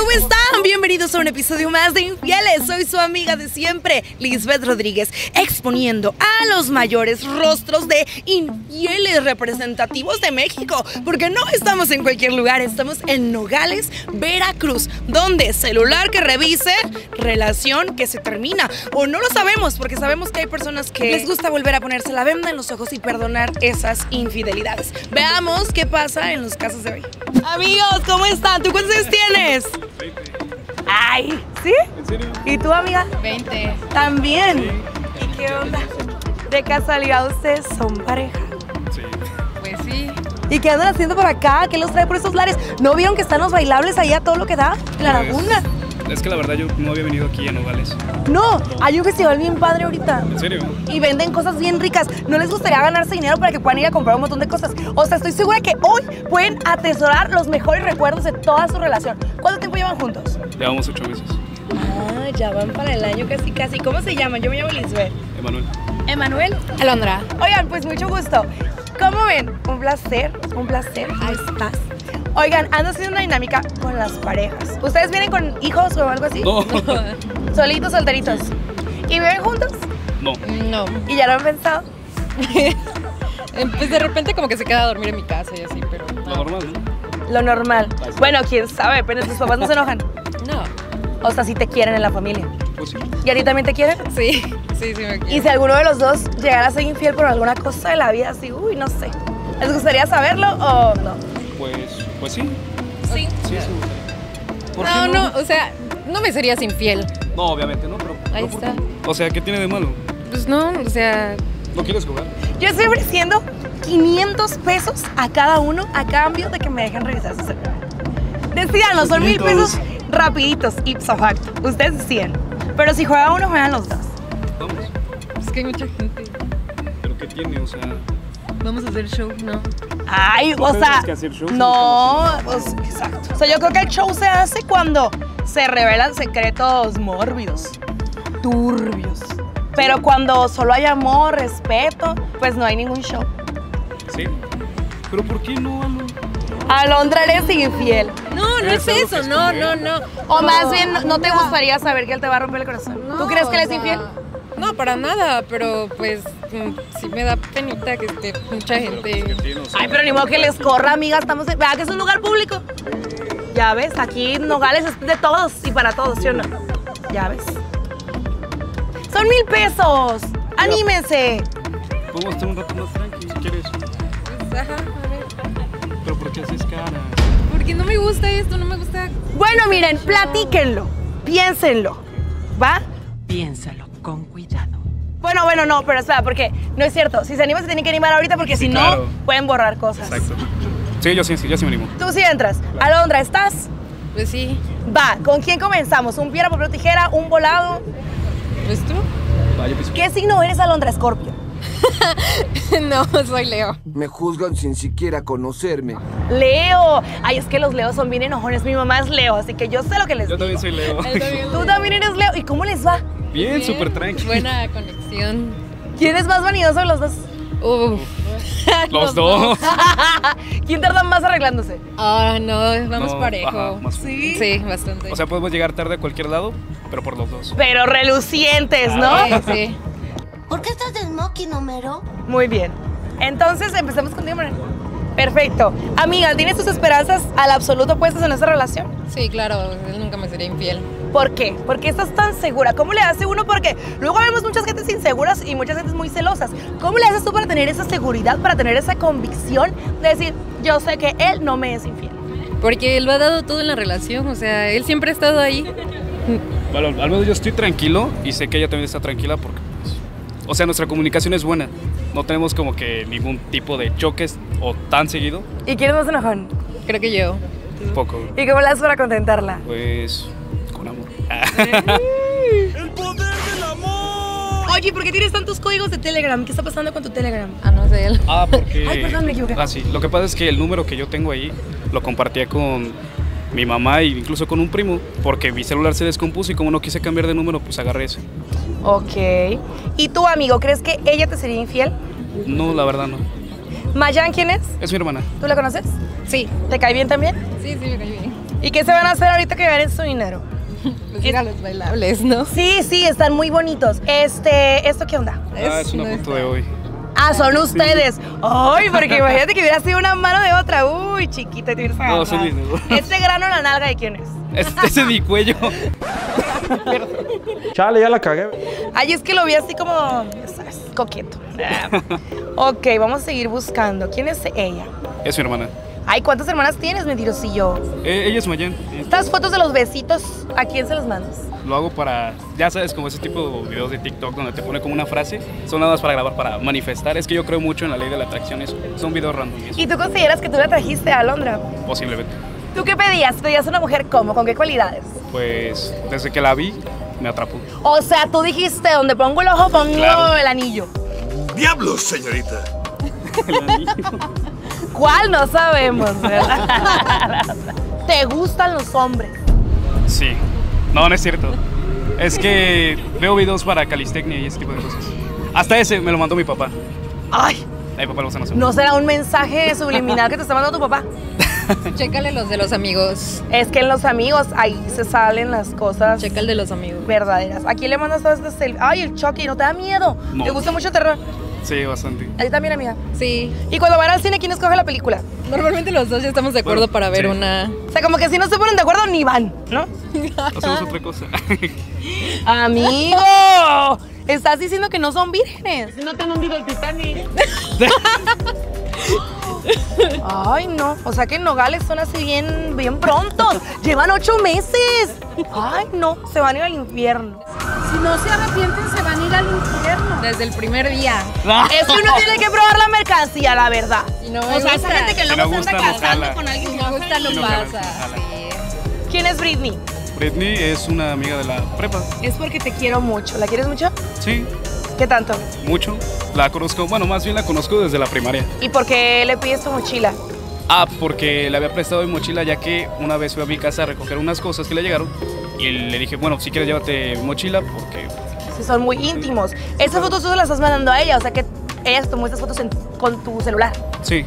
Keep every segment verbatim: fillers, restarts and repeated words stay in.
¿Cómo están? Bienvenidos a un episodio más de Infieles. Soy su amiga de siempre, Lisbeth Rodríguez, exponiendo a los mayores rostros de infieles representativos de México. Porque no estamos en cualquier lugar, estamos en Nogales, Veracruz, donde celular que revise, relación que se termina. O no lo sabemos, porque sabemos que hay personas que les gusta volver a ponerse la venda en los ojos y perdonar esas infidelidades. Veamos qué pasa en los casos de hoy. Amigos, ¿cómo están? ¿Tú cuántos años tienes? veinte. Ay, ¿sí? ¿En serio? ¿Y tú, amiga? veinte. ¿También? Sí. ¿Y qué onda? ¿De casualidad ustedes son pareja? Sí. Pues sí. ¿Y qué andan haciendo por acá? ¿Qué los trae por esos lares? ¿No vieron que están los bailables allá todo lo que da? En la Pues, laguna. Es que la verdad yo no había venido aquí a Nogales. No, hay un festival bien padre ahorita. ¿En serio? Y venden cosas bien ricas. ¿No les gustaría ganarse dinero para que puedan ir a comprar un montón de cosas? O sea, estoy segura que hoy pueden atesorar los mejores recuerdos de toda su relación. ¿Cuánto tiempo llevan juntos? Llevamos ocho meses. Ah, ya van para el año casi casi. ¿Cómo se llaman? Yo me llamo Lisbeth. Emanuel. Emanuel. Alondra. Oigan, pues mucho gusto. ¿Cómo ven? Un placer, un placer. Ahí estás. Oigan, ando haciendo una dinámica con las parejas. ¿Ustedes vienen con hijos o algo así? No. Solitos, solteritos. ¿Y viven juntos? No. No. ¿Y ya lo han pensado? Pues de repente como que se queda a dormir en mi casa y así, pero Lo no. normal, ¿no? Lo normal. Bueno, quién sabe, pero tus papás no se enojan. No. O sea, sí te quieren en la familia. Pues sí. ¿Y a ti también te quieren? Sí, sí, sí me Y quiero. si alguno de los dos llegara a ser infiel por alguna cosa de la vida, así, uy, no sé. ¿Les gustaría saberlo o no? Pues, pues sí. Sí. Sí, sí. me gustaría. ¿Por No, qué no, o sea, no me serías infiel. No, obviamente no, pero... Ahí pero ¿por está. qué? O sea, ¿qué tiene de malo? Pues no, o sea, ¿No quieres jugar? Yo estoy ofreciendo quinientos pesos a cada uno a cambio de que me dejen revisar su celular. Decídanos, son mil quinientos. pesos rapiditos, ipso facto. Ustedes deciden. Pero si juega uno, juegan los dos. Vamos. es que hay mucha gente. ¿Pero qué tiene? O sea... Vamos a hacer show, ¿no? Ay, ¿Tú o piensas sea, que hacer show no, es o sea, exacto. O sea, yo creo que el show se hace cuando se revelan secretos mórbidos, turbios. Pero cuando solo hay amor, respeto, pues no hay ningún show. Sí. ¿Pero por qué no, Alo? Alondra, eres infiel. No, no Es es algo eso, que no, esconder. no, no. O más bien, ¿no te gustaría saber que él te va a romper el corazón? ¿Tú crees que él es infiel? No, para nada, pero pues mm, sí me da penita que esté mucha Pero pues, ¿qué gente. tiene? O sea, Ay, pero ni modo que les corra, amiga. Estamos en... Vea que es un lugar público. Ya ves, aquí Nogales es de todos y para todos, ¿sí o no? Ya ves. Son mil pesos. Anímense. Podemos estar un rato más tranqui si quieres. Pues, ajá, a ver. ¿Pero por qué haces cara? Porque no me gusta esto, no me gusta. Bueno, miren, platíquenlo. Piénsenlo. ¿Va? Piénsalo con cuidado. Bueno, bueno, no, pero espera, porque no es cierto. Si se animan, se tienen que animar ahorita porque Sí, si claro. no, pueden borrar cosas. Exacto. Sí, yo sí, sí, yo sí me animo. Tú sí entras. Alondra, ¿estás? Pues sí, Va, ¿con quién comenzamos? ¿Un piedra, papel o tijera? ¿Un volado? pues tú. Va, yo pienso. ¿Qué signo eres, Alondra? Escorpio. No, soy Leo. Me juzgan sin siquiera conocerme. Leo. Ay, es que los leos son bien enojones. Mi mamá es Leo, así que yo sé lo que les Yo digo. también soy Leo. Tú también eres Leo. ¿Y cómo les va? Bien, súper tranqui. Buena conexión. ¿Quién es más vanidoso de los dos? Uf. Los dos. ¿Quién tarda más arreglándose? Ah, no, vamos No, parejo. ajá, más- ¿Sí? Sí, bastante. O sea, podemos llegar tarde a cualquier lado, pero por los dos. Pero relucientes, ¿no? sí, sí. ¿Por qué estás de smoking, Homero? Muy bien. Entonces, empecemos contigo, Manuel. Perfecto. Amiga, ¿tienes tus esperanzas al absoluto puestas en esta relación? Sí, claro, él nunca me sería infiel. ¿Por qué? ¿Por qué estás tan segura? ¿Cómo le hace uno? Porque luego vemos muchas gentes inseguras y muchas gentes muy celosas. ¿Cómo le haces tú para tener esa seguridad, para tener esa convicción de decir, yo sé que él no me es infiel? Porque él lo ha dado todo en la relación, o sea, él siempre ha estado ahí. Bueno, al menos yo estoy tranquilo y sé que ella también está tranquila porque, pues, o sea, nuestra comunicación es buena. No tenemos como que ningún tipo de choques o tan seguido. ¿Y quién es más enojón? Creo que yo. Un poco. ¿Y cómo le haces para contentarla? Pues, con amor. Oye, ¿por qué tienes tantos códigos de Telegram? ¿Qué está pasando con tu Telegram? Ah, no sé él. Ah, porque... Ay, perdón, me equivoqué. Ah, sí. Lo que pasa es que el número que yo tengo ahí lo compartía con mi mamá e incluso con un primo, porque mi celular se descompuso y como no quise cambiar de número, pues agarré ese. Ok. ¿Y tú, amigo, crees que ella te sería infiel? No, la verdad no. ¿Mayan quién es? Es mi hermana. ¿Tú la conoces? Sí, ¿Te cae bien también? sí, sí, me cayó bien. ¿Y qué se van a hacer ahorita que ganen su dinero? Pues ir a los bailables, ¿no? Sí, sí, están muy bonitos. Este, ¿esto qué onda? Ah, es una foto de hoy. Ah, son ustedes. Ay, porque imagínate que hubiera sido una mano de otra. Uy, chiquita, te hubieras agarrado. No, son mis dedos. Este grano en la nalga, ¿de quién es? Este ese es mi cuello. Chale, ya la cagué. Ay, es que lo vi así como, ya sabes, coqueto. Ok, vamos a seguir buscando. ¿Quién es ella? Es mi hermana. Ay, ¿cuántas hermanas tienes, mentirosillo? Eh, ella es Mayan. Estas fotos de los besitos, ¿a quién se los mandas? Lo hago para, ya sabes, como ese tipo de videos de TikTok donde te pone como una frase. Son nada más para grabar, para manifestar. Es que yo creo mucho en la ley de la atracción. Eso. Son videos random. Eso. ¿Y tú consideras que tú la trajiste a Alondra? Posiblemente. ¿Tú qué pedías? ¿Pedías una mujer cómo? ¿Con qué cualidades? Pues desde que la vi, me atrapó. O sea, tú dijiste, donde pongo el ojo, pongo Claro. el anillo. ¡Diablos, señorita! El anillo. ¿Cuál? No sabemos, ¿verdad? ¿Te gustan los hombres? Sí. No, no es cierto. Es que veo videos para calistecnia y ese tipo de cosas. Hasta ese me lo mandó mi papá. Ay, A mi papá le gustan los ¿no será un mensaje subliminal que te está mandando tu papá? Chécale los de los amigos. Es que en los amigos ahí se salen las cosas Checa el de los amigos. verdaderas. ¿A quién le mandas todas estas selfies? Ay, el Chucky, ¿no te da miedo? No. ¿Te gusta mucho el terror? Sí, bastante. A ti también, amiga. Sí. Y cuando van al cine, ¿quién escoge la película? Normalmente los dos ya estamos de acuerdo Bueno, para ver sí. una. O sea, como que si no se ponen de acuerdo, ni van, ¿no? Hacemos otra cosa. Amigo, estás diciendo que no son vírgenes. No te han hundido el Titanic. Ay, no. O sea que en Nogales son así bien, bien prontos. Llevan ocho meses. Ay, no. Se van a ir al infierno. Si no se arrepienten, se van a ir al infierno. Desde el primer día. Es que uno tiene que probar la mercancía, la verdad. Si no me O sea, esa gusta. gente que Si luego no se gusta, anda no casando jala. con alguien Si que no no gusta, sabe. no Si no jala, pasa. jala. Sí. ¿Quién es Britney? Britney es una amiga de la prepa. Es porque te quiero mucho. ¿La quieres mucho? Sí, ¿Qué tanto? mucho. La conozco, bueno, más bien la conozco desde la primaria. ¿Y por qué le pides tu mochila? Ah, porque le había prestado mi mochila ya que una vez fui a mi casa a recoger unas cosas que le llegaron y le dije, bueno, si quieres llévate mi mochila porque... Si son muy íntimos. Esas fotos tú se las estás mandando a ella, o sea que ella se tomó estas fotos en- con tu celular. Sí.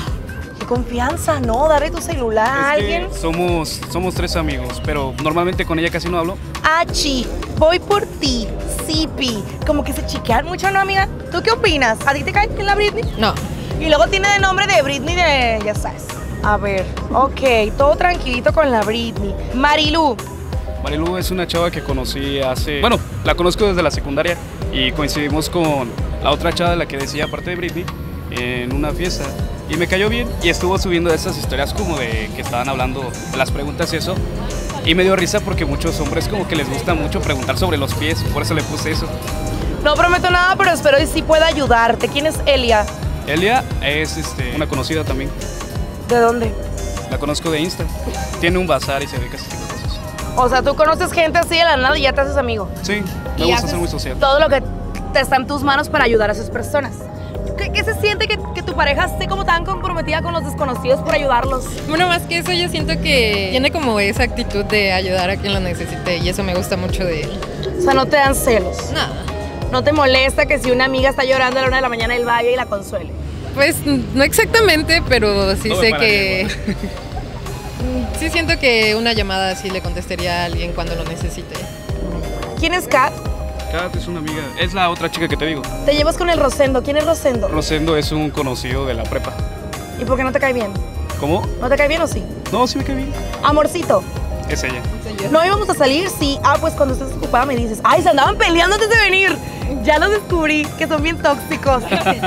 Qué confianza, ¿no? Darle tu celular a Es que alguien. somos, somos tres amigos, pero normalmente con ella casi no hablo. Achi, voy por ti, Zipi. Como que se chiquean mucho, ¿no, amiga? ¿Tú qué opinas? ¿A ti te cae bien la Britney? No. Y luego tiene de nombre de Britney de... ya sabes. A ver, ok, todo tranquilito con la Britney. Marilu, Marilu es una chava que conocí hace... Bueno, la conozco desde la secundaria y coincidimos con la otra chava de la que decía, aparte de Britney, en una fiesta. Y me cayó bien y estuvo subiendo esas historias como de que estaban hablando de las preguntas y eso. Y me dio risa porque muchos hombres como que les gusta mucho preguntar sobre los pies, por eso le puse eso. no prometo nada, pero espero y sí pueda ayudarte. ¿Quién es Elia? Elia es este, una conocida también, ¿De dónde? la conozco de Insta. Tiene un bazar y se dedica a ese tipo de cosas. O sea, tú conoces gente así de la nada y ya te haces amigo. Sí, me Y gusta haces ser muy social. todo lo que te está en tus manos para ayudar a esas personas. ¿Qué, qué se siente que, que tu pareja esté como tan comprometida con los desconocidos por ayudarlos? Bueno, más que eso, yo siento que tiene como esa actitud de ayudar a quien lo necesite y eso me gusta mucho de él. O sea, no te dan celos. Nada. No te molesta que si una amiga está llorando a la una de la mañana él vaya y la consuele. Pues no exactamente, pero sí No me sé pararía, que. Sí siento que una llamada así le contestaría a alguien cuando lo necesite. ¿Quién es Kat? Kat es una amiga, es la otra chica que te digo. Te llevas con el Rosendo. ¿Quién es Rosendo? Rosendo es un conocido de la prepa. ¿Y por qué no te cae bien? ¿Cómo? ¿No te cae bien o sí? No, sí me cae bien. Amorcito, Es ella. ¿no íbamos a salir? Sí. Ah, pues cuando estés ocupada me dices. Ay, se andaban peleando antes de venir. Ya los descubrí, que son bien tóxicos.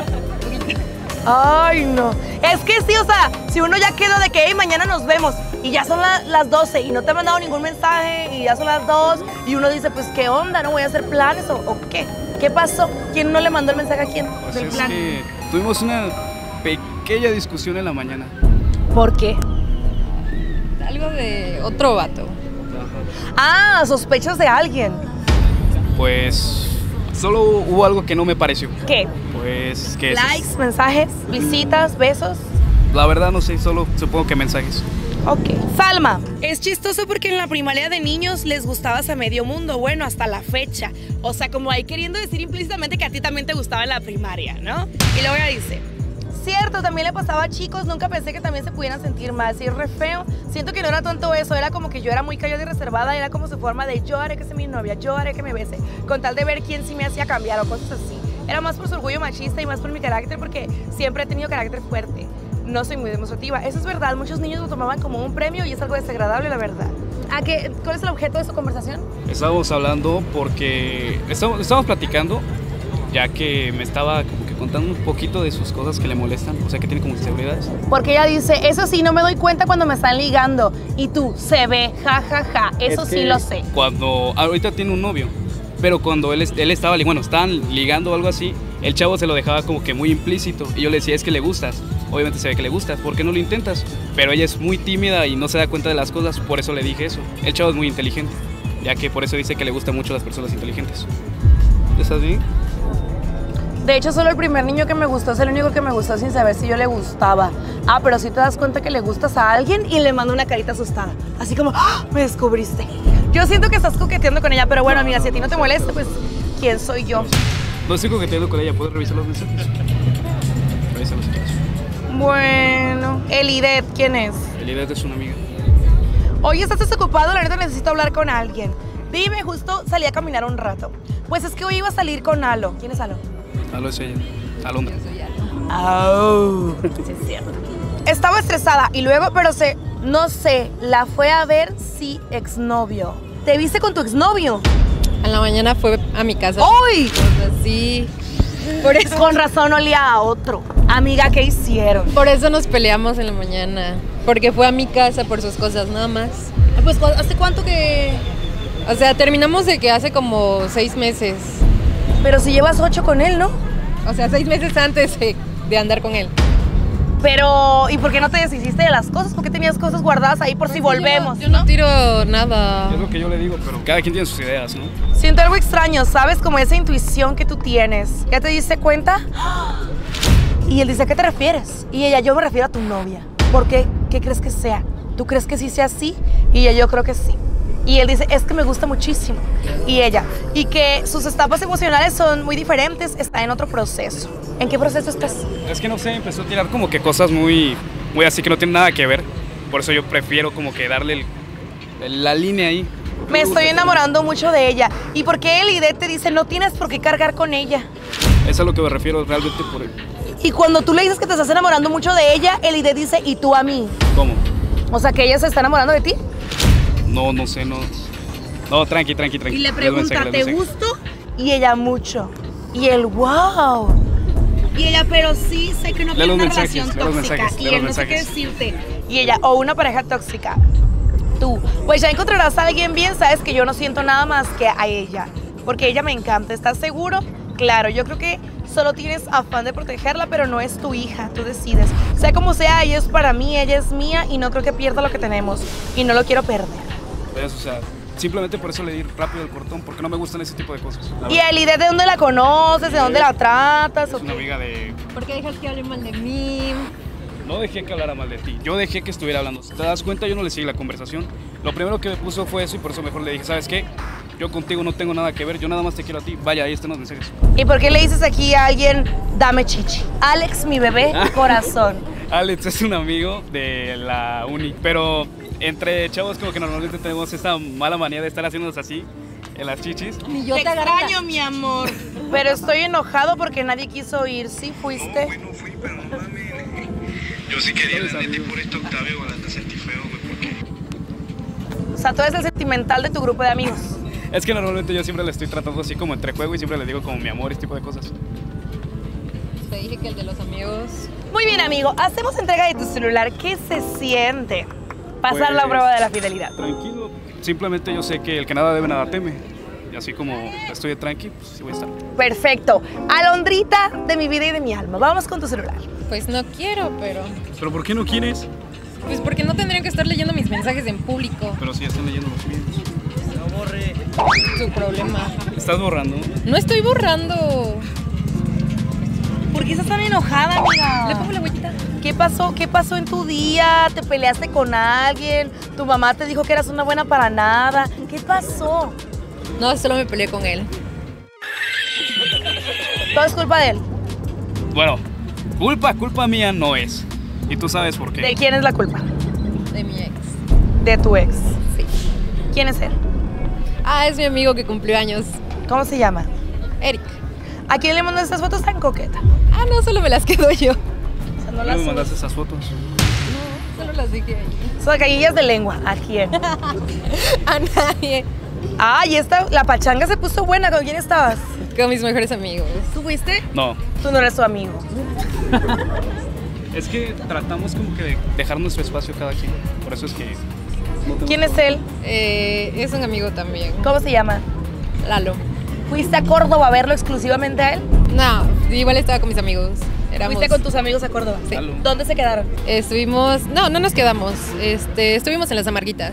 Ay, no. Es que sí, o sea, si uno ya queda de que hey, mañana nos vemos y ya son la- las doce y no te ha mandado ningún mensaje y ya son las dos y uno dice, pues, ¿qué onda? ¿No voy a hacer planes o, o qué? ¿Qué pasó? ¿Quién no le mandó el mensaje a quién Pues del es plan? que tuvimos una pequeña discusión en la mañana. ¿Por qué? Algo de otro vato. Ah, sospechas de alguien. Pues solo hubo algo que no me pareció. ¿Qué? Pues que... Likes, mensajes, visitas, besos. La verdad no sé, solo supongo que mensajes. Ok. Salma. Es chistoso porque en la primaria de niños les gustabas a medio mundo, bueno, hasta la fecha. O sea, como ahí queriendo decir implícitamente que a ti también te gustaba en la primaria, ¿no? Y luego ella dice, cierto, también le pasaba a chicos, nunca pensé que también se pudieran sentir mal, sí, es re feo. Siento que no era tanto eso, era como que yo era muy callada y reservada, era como su forma de yo haré que sea mi novia, yo haré que me bese, con tal de ver quién sí me hacía cambiar o cosas así. Era más por su orgullo machista y más por mi carácter, porque siempre he tenido carácter fuerte. No soy muy demostrativa. Eso es verdad, muchos niños lo tomaban como un premio y es algo desagradable, la verdad. ¿A qué, ¿Cuál es el objeto de su conversación? Estábamos hablando porque estábamos, estábamos platicando, ya que me estaba como que contando un poquito de sus cosas que le molestan, o sea que tiene como inseguridades. Porque ella dice, eso sí, no me doy cuenta cuando me están ligando. Y tú, se ve, ja, ja, ja, eso Es sí que lo sé. Cuando, ahorita tiene un novio, pero cuando él, él estaba, bueno, estaban ligando o algo así, el chavo se lo dejaba como que muy implícito. Y yo le decía, es que le gustas. Obviamente se ve que le gustas, ¿por qué no lo intentas? Pero ella es muy tímida y no se da cuenta de las cosas, por eso le dije eso. El chavo es muy inteligente, ya que por eso dice que le gustan mucho las personas inteligentes. ¿Estás bien? De hecho, solo el primer niño que me gustó es el único que me gustó sin saber si yo le gustaba. Ah, pero si te das cuenta que le gustas a alguien y le manda una carita asustada. Así como, ¡ah! Me descubriste. Yo siento que estás coqueteando con ella, pero bueno, amiga, si a ti no te molesta, pues, ¿quién soy yo? No estoy coqueteando con ella, ¿puedes revisar los mensajes? Revísalos si quieres. Bueno, Elidet, ¿quién es? Elidet es una amiga. Oye, ¿estás desocupado? La neta necesito hablar con alguien. Dime, justo salí a caminar un rato. Pues es que hoy iba a salir con Alo. ¿Quién es Alo? Alo es ella, Alondra. Oh, sí es cierto. Estaba estresada y luego, pero se, no sé, la fue a ver si exnovio. ¿Te viste con tu exnovio? En la mañana fue a mi casa. ¡Uy! Sí. Por eso. Con razón olía a otro. Amiga, ¿qué hicieron? Por eso nos peleamos en la mañana. Porque fue a mi casa por sus cosas, nada más. Pues, ¿hace cuánto que...? O sea, terminamos de que hace como seis meses. Pero si llevas ocho con él, ¿no? O sea, seis meses antes de, de andar con él. Pero, ¿y por qué no te deshiciste de las cosas? ¿Por qué tenías cosas guardadas ahí por si volvemos? Yo no tiro nada. Es lo que yo le digo, pero cada quien tiene sus ideas, ¿no? Siento algo extraño, ¿sabes? Como esa intuición que tú tienes. ¿Ya te diste cuenta? Y él dice, ¿a qué te refieres? Y ella, yo me refiero a tu novia. ¿Por qué? ¿Qué crees que sea? ¿Tú crees que sí sea así? Y ella, yo creo que sí. Y él dice, es que me gusta muchísimo. Y ella, y que sus etapas emocionales son muy diferentes, está en otro proceso. ¿En qué proceso estás? Es que no sé, empezó a tirar como que cosas muy, muy así que no tienen nada que ver. Por eso yo prefiero como que darle el, el, la línea ahí. Me estoy enamorando mucho de ella. ¿Y por qué Elidet te dice, no tienes por qué cargar con ella? Eso es a lo que me refiero realmente por él. Y cuando tú le dices que te estás enamorando mucho de ella, Elidet dice, ¿y tú a mí? ¿Cómo? O sea, que ella se está enamorando de ti. No, no sé, no. No, tranqui, tranqui, tranqui. Y le Les pregunta, mensaje, ¿te les mensaje. gusto? Y ella, mucho. Y él, wow. Y ella, pero sí, sé que no Lee tiene los una mensajes, relación lee los tóxica. mensajes, Y lee él los no sé qué mensajes. decirte. Y ella, o una pareja tóxica. Tú, pues ya encontrarás a alguien bien, sabes que yo no siento nada más que a ella. Porque ella me encanta. ¿Estás seguro? Claro, yo creo que solo tienes afán de protegerla, pero no es tu hija, tú decides. Sea como sea, ella es para mí, ella es mía y no creo que pierda lo que tenemos. Y no lo quiero perder. ¿Ves? O sea, simplemente por eso le di rápido el cortón, porque no me gustan ese tipo de cosas. La ¿Y verdad. Elidet de dónde la conoces? ¿De dónde la tratas? ¿O Es una qué? amiga de... ¿Por qué dejas que hable mal de mí? No dejé que hablara mal de ti, yo dejé que estuviera hablando. Si te das cuenta, yo no le seguí la conversación. Lo primero que me puso fue eso y por eso mejor le dije, ¿sabes qué? Yo contigo no tengo nada que ver, yo nada más te quiero a ti. Vaya, ahí están los mensajes. ¿Y por qué le dices aquí a alguien, dame chichi? Alex, mi bebé, corazón. Alex es un amigo de la uni, pero entre chavos como que normalmente tenemos esta mala manía de estar haciéndonos así en las chichis. Ni yo Te te, agarro la- extraño, mi amor. Pero estoy enojado porque nadie quiso ir. ¿Sí fuiste? No fui, pero no mames. Yo sí quería la neta y por esto Octavio hasta sentí feo, güey, porque... O sea, tú eres el sentimental de tu grupo de amigos. Es que normalmente yo siempre le estoy tratando así como entre juego y siempre le digo como mi amor y ese tipo de cosas. Te dije que el de los amigos. Muy bien, amigo. Hacemos entrega de tu celular. ¿Qué se siente? Pasar la Pues, prueba de la fidelidad. Tranquilo, simplemente yo sé que el que nada debe nada teme. Y así como estoy tranqui, pues sí voy a estar. Perfecto. Alondrita de mi vida y de mi alma. Vamos con tu celular. Pues no quiero, pero... ¿Pero por qué no quieres? Pues porque no tendrían que estar leyendo mis mensajes en público. Pero si ya están leyendo los míos. Su problema. ¿Estás borrando? No estoy borrando. ¿Por qué estás tan enojada, amiga? Le pongo la huellita. ¿Qué pasó? ¿Qué pasó en tu día? ¿Te peleaste con alguien? ¿Tu mamá te dijo que eras una buena para nada? ¿Qué pasó? No, solo me peleé con él. Todo es culpa de él. Bueno, Culpa, culpa mía no es. Y tú sabes por qué. ¿De quién es la culpa? De mi ex. De tu ex. Sí. ¿Quién es él? Ah, es mi amigo que cumplió años. ¿Cómo se llama? Eric. ¿A quién le mandó estas fotos tan coqueta? Ah, no, solo me las quedo yo. O sea, no ¿Por qué las me subes. mandaste esas fotos? No, solo las dije ahí. Son caguillas de lengua. ¿A quién? A nadie. Ay, esta, la pachanga se puso buena. ¿Con quién estabas? Con mis mejores amigos. ¿Tú fuiste? No. Tú no eres su amigo. Es que tratamos como que de dejar nuestro espacio cada quien. Por eso es que... no tengo ¿Quién es él? Eh, es un amigo también. ¿Cómo se llama? Lalo. ¿Fuiste a Córdoba a verlo exclusivamente a él? No, igual estaba con mis amigos. Éramos, ¿Fuiste con tus amigos a Córdoba? Sí. Lalo. ¿Dónde se quedaron? Estuvimos, no, no nos quedamos. Este, estuvimos en las Amarguitas.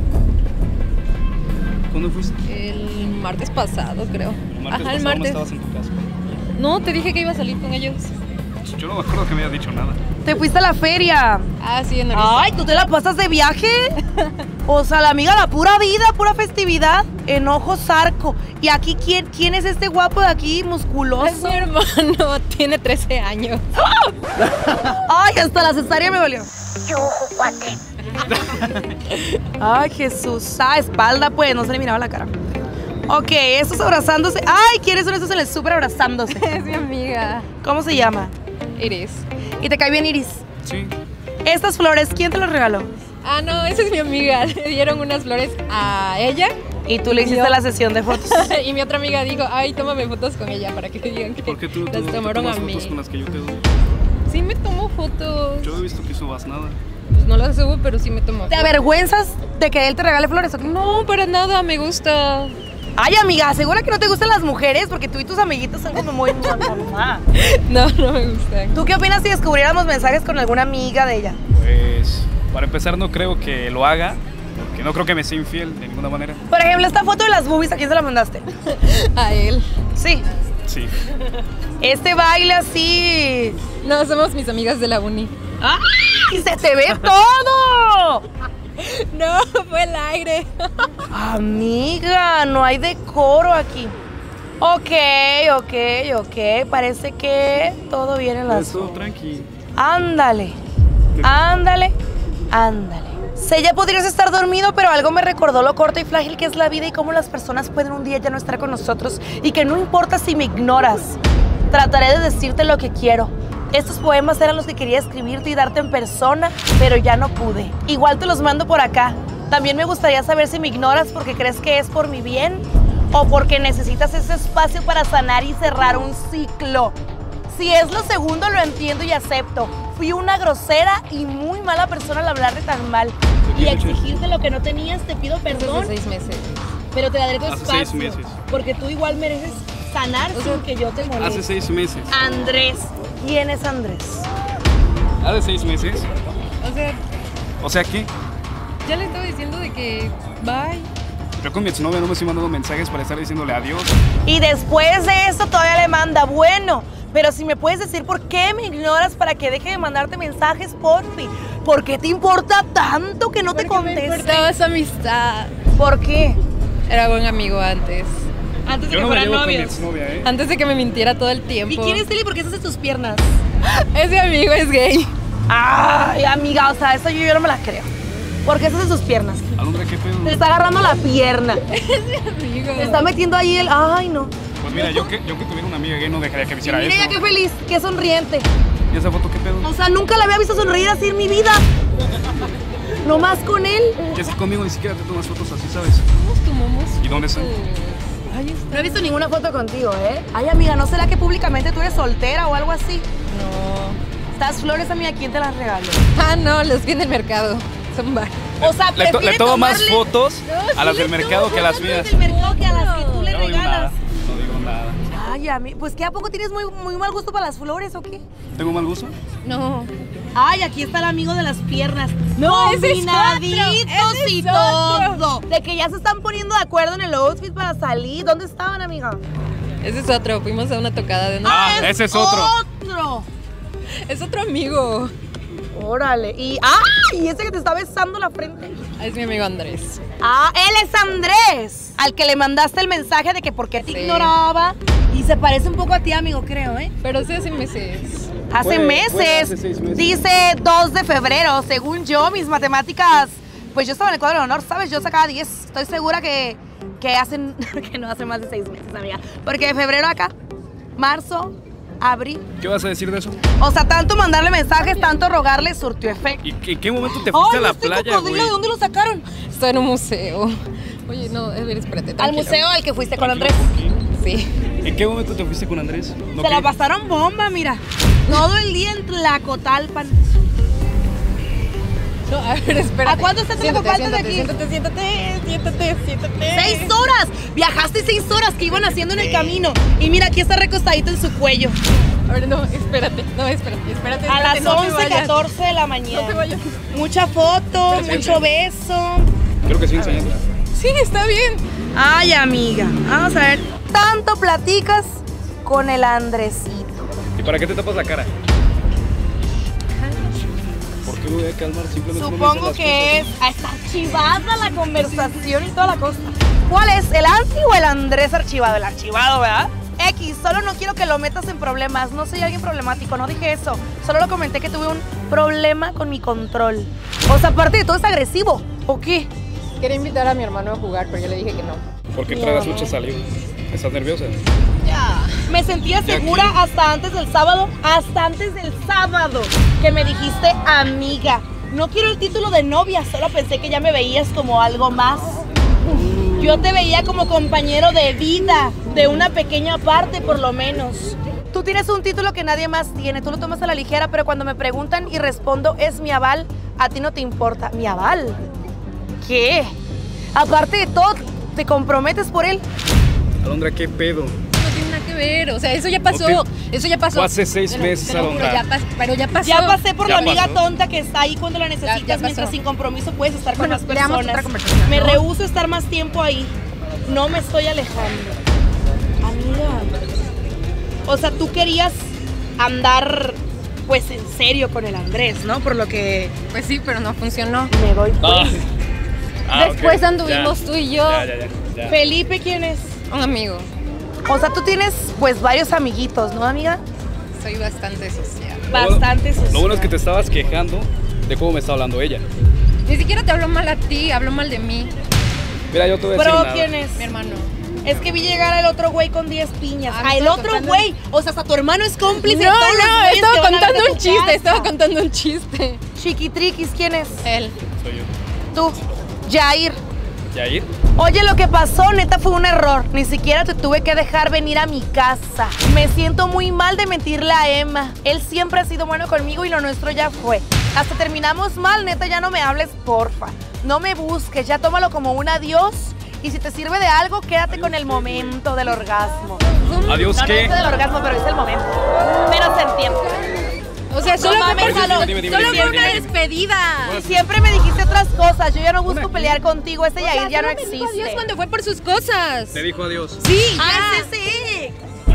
¿Cuándo fuiste? El martes pasado, creo. El martes Ajá, el pasado no martes. estabas en tu casa. No, te dije que iba a salir con ellos. Yo no me acuerdo que me hayas dicho nada. Te fuiste a la feria. Ah, sí, en Orissa. Ay, ¿tú te la pasas de viaje? O sea, la amiga, la pura vida, pura festividad. Enojo Zarco. ¿Y aquí quién, quién es este guapo de aquí, Es musculoso? mi hermano, tiene trece años. Ay, hasta la cesárea me dolió. Ay, Jesús. Ah, espalda, pues, no se le miraba la cara. Ok, estos abrazándose. Ay, ¿quiénes son estos en el súper abrazándose? Es mi amiga. ¿Cómo se llama? Iris. ¿Y te cae bien, Iris? Sí. Estas flores, ¿quién te las regaló? Ah, no, esa es mi amiga. Le dieron unas flores a ella. Y tú le hiciste Yo. la sesión de fotos. Y mi otra amiga dijo, ay, tómame fotos con ella para que digan que ¿Por qué tú, tú las no te tomaron a tomas mí. fotos con las que yo te doy? Sí me tomo fotos. Yo he visto que subas nada. Pues no las subo, pero sí me tomo ¿Te fotos. avergüenzas de que él te regale flores o qué? No, para nada, me gusta. Ay, amiga, ¿segura que no te gustan las mujeres? Porque tú y tus amiguitos son como muy... No, no me gustan. ¿Tú qué opinas si descubriéramos mensajes con alguna amiga de ella? Pues, para empezar, no creo que lo haga. Porque no creo que me sea infiel de ninguna manera. Por ejemplo, esta foto de las boobies, ¿a quién se la mandaste? A él. Sí. Sí. Este baile así... No, somos mis amigas de la uni. ¡Ay! ¡Se te ve todo! No, fue el aire. Amiga, no hay decoro aquí. Ok, ok, ok. Parece que todo viene en las... Eso, tranqui. Ándale, ándale, ándale. Sé, ya podrías estar dormido, pero algo me recordó lo corta y frágil que es la vida y cómo las personas pueden un día ya no estar con nosotros y que no importa si me ignoras. Trataré de decirte lo que quiero. Estos poemas eran los que quería escribirte y darte en persona, pero ya no pude. Igual te los mando por acá. También me gustaría saber si me ignoras porque crees que es por mi bien o porque necesitas ese espacio para sanar y cerrar un ciclo. Si es lo segundo, lo entiendo y acepto. Fui una grosera y muy mala persona al hablarte tan mal. Y exigirte lo que no tenías, te pido perdón, Hace seis meses. pero te daré tu Hace espacio. seis meses. Porque tú igual mereces sanar sin que yo te moleste. Hace seis meses. Andrés. ¿Quién es Andrés? Hace seis meses. O sea, O sea que ya le estaba diciendo de que bye. yo con mi exnovia no me estoy mandando mensajes para estar diciéndole adiós. Y después de esto todavía le manda, bueno, pero si me puedes decir por qué me ignoras para que deje de mandarte mensajes, porfi. ¿Por qué te importa tanto que no te Porque me conteste? importaba esa amistad. ¿Por qué? Era buen amigo antes. Antes de Yo que no me fueran llevo con mi novios. exnovia, ¿eh? Antes de que me mintiera todo el tiempo. ¿Y quién es él y por qué estás en tus piernas? Ese amigo es gay. Ay, amiga, o sea, eso yo, yo no me la creo. ¿Por qué estás en sus piernas? Alondra, ¿qué pedo? Te está agarrando la pierna. Amigo. Te está metiendo ahí el... Ay, no. Pues mira, yo que, yo que tuviera una amiga gay no dejaría que me Y hiciera mira eso. ella qué feliz, qué sonriente. ¿Y esa foto qué pedo? O sea, nunca la había visto sonreír así en mi vida. No más con él. Y es que conmigo ni siquiera te tomas fotos así, ¿sabes? Nos tomamos. ¿Y dónde están? Ahí está. No he visto ninguna foto contigo, ¿eh? Ay, amiga, ¿no será que públicamente tú eres soltera o algo así? No. Estas flores, amiga, ¿quién te las regaló? Ah, no, los vi en el mercado. Son varios. O sea, Le, to- le prefiere tomo más tomarle- fotos No, a las sí del le mercado tomo que a las fotos mías. del mercado que a las que tú le No digo nada, regalas. no digo nada. Ay, a mí, pues ¿qué a poco tienes muy, muy mal gusto para las flores o qué? ¿Tengo mal gusto? No. Ay, aquí está el amigo de las piernas. No, ese es Combinaditos otro, ese y es otro. todo. De que ya se están poniendo de acuerdo en el outfit para salir. ¿Dónde estaban, amiga? Ese es otro. Fuimos a una tocada de una. Ah, ese es otro. Otro. Es otro amigo. Órale. Y ¡ay! Y ese que te está besando la frente. Es mi amigo Andrés. Ah, él es Andrés, al que le mandaste el mensaje de que por qué te Sí. ignoraba. Y se parece un poco a ti, amigo, creo, ¿eh? Pero sí hace meses. Hace Fue- meses. fue hace seis meses. Dice dos de febrero. Según yo, mis matemáticas, pues yo estaba en el cuadro de honor, ¿sabes? Yo sacaba diez. Estoy segura que, que hacen, que no hace más de seis meses, amiga. Porque de febrero acá, marzo, abril. ¿Qué vas a decir de eso? O sea, tanto mandarle mensajes, tanto rogarle, surtió efecto. ¿Y qué- en qué momento te fuiste ¡Ay, a la este playa, cocodrilo! güey? ¿De dónde lo sacaron? Está en un museo. Oye, no, a ver, espérate. Al tranquilo. museo al que fuiste con Andrés. Sí. ¿En qué momento te fuiste con Andrés? ¿No Se la qué? pasaron bomba, mira. Todo el día en Tlacotalpan. No, a ver, espérate. ¿A cuánto está Siéntate, Tlacotalpan de aquí? Siéntate, siéntate, siéntate, siéntate. ¡Seis horas! Viajaste seis horas que iban haciendo en el camino. Y mira, aquí está recostadito en su cuello. A ver, no, espérate, no, espérate, espérate. A las espérate, no te once, vayas. catorce de la No te mañana. vayas. Mucha foto, mucho beso. Creo que sí, enseñando. Sí, está bien. Ay, amiga. Vamos a ver. Tanto platicas con el Andresito. ¿Y para qué te tapas la cara? ¿Por qué me voy a calmar? Simplemente no me Supongo dicen las que cosas. es. ah, Está archivada la conversación y toda la cosa. ¿Cuál es? ¿El Anti o el Andrés archivado? El archivado, ¿verdad? X, solo no quiero que lo metas en problemas. No soy alguien problemático, no dije eso. Solo lo comenté que tuve un problema con mi control. O sea, aparte de todo es agresivo. ¿O qué? Quería invitar a mi hermano a jugar, pero yo le dije que no. ¿Por qué tragas mucha saliva? ¿Estás nerviosa? Me sentía ¿Ya segura qué? hasta antes del sábado, hasta antes del sábado, que me dijiste amiga. No quiero el título de novia, solo pensé que ya me veías como algo más. Yo te veía como compañero de vida, de una pequeña parte por lo menos. Tú tienes un título que nadie más tiene, tú lo tomas a la ligera, pero cuando me preguntan y respondo es mi aval, a ti no te importa. ¿Mi aval? ¿Qué? Aparte de todo, ¿te comprometes por él? Alondra, ¿qué pedo? No tiene nada que ver, o sea, eso ya pasó, No eso ya pasó. Fue hace seis Te lo- meses, te lo juro, Alondra. ya pas- pero ya pasó. Ya pasé por Ya la amiga pasó. tonta que está ahí cuando la necesitas, Ya- ya pasó. mientras sin compromiso puedes estar con Bueno, más veamos personas. otra conversación, Me ¿no? rehúso estar más tiempo ahí. No me estoy alejando. Amiga. O sea, tú querías andar pues en serio con el Andrés, ¿no? Por lo que Pues sí, pero no funcionó. me doy Ah. cuenta. Ah, Después ok. anduvimos Ya. tú y yo. Ya, ya, ya, ya. Felipe, ¿quién es? Un amigo. O sea, tú tienes pues varios amiguitos, ¿no, amiga? Soy bastante social. Lo bueno- Bastante social. Lo bueno es que te estabas quejando de cómo me está hablando ella. Ni siquiera te habló mal a ti, habló mal de mí, Mira, yo te voy a decir ¿Pero nada. quién es? mi hermano. Es que vi llegar al otro güey con diez piñas. Ah, me Ah, el estaba otro contando- güey. O sea, hasta tu hermano es cómplice. No, de todos los no, güeyes estaba que van a contando ver un tu chiste, casa. estaba contando un chiste. Chiquitriquis, ¿quién es? Él. Soy yo. Tú. Jair. ¿Yair? Oye, lo que pasó, neta, fue un error. Ni siquiera te tuve que dejar venir a mi casa. Me siento muy mal de mentirle a Emma. Él siempre ha sido bueno conmigo y lo nuestro ya fue. Hasta terminamos mal, neta, ya no me hables, porfa. No me busques, ya tómalo como un adiós. Y si te sirve de algo, quédate con el momento del orgasmo. ¿Adiós No, no qué? dice del orgasmo, pero es el momento. Pero se entiende. O sea, solo No fue mames, por Lalo. Dime, dime, solo dime, fue dime, una dime. despedida. Y siempre me dijiste otras cosas. Yo ya no busco Una- pelear contigo. Ese Yair ya no Solo me dijo adiós existe. cuando fue por sus cosas. Te dijo adiós. Sí, Ah, ya. ese sí.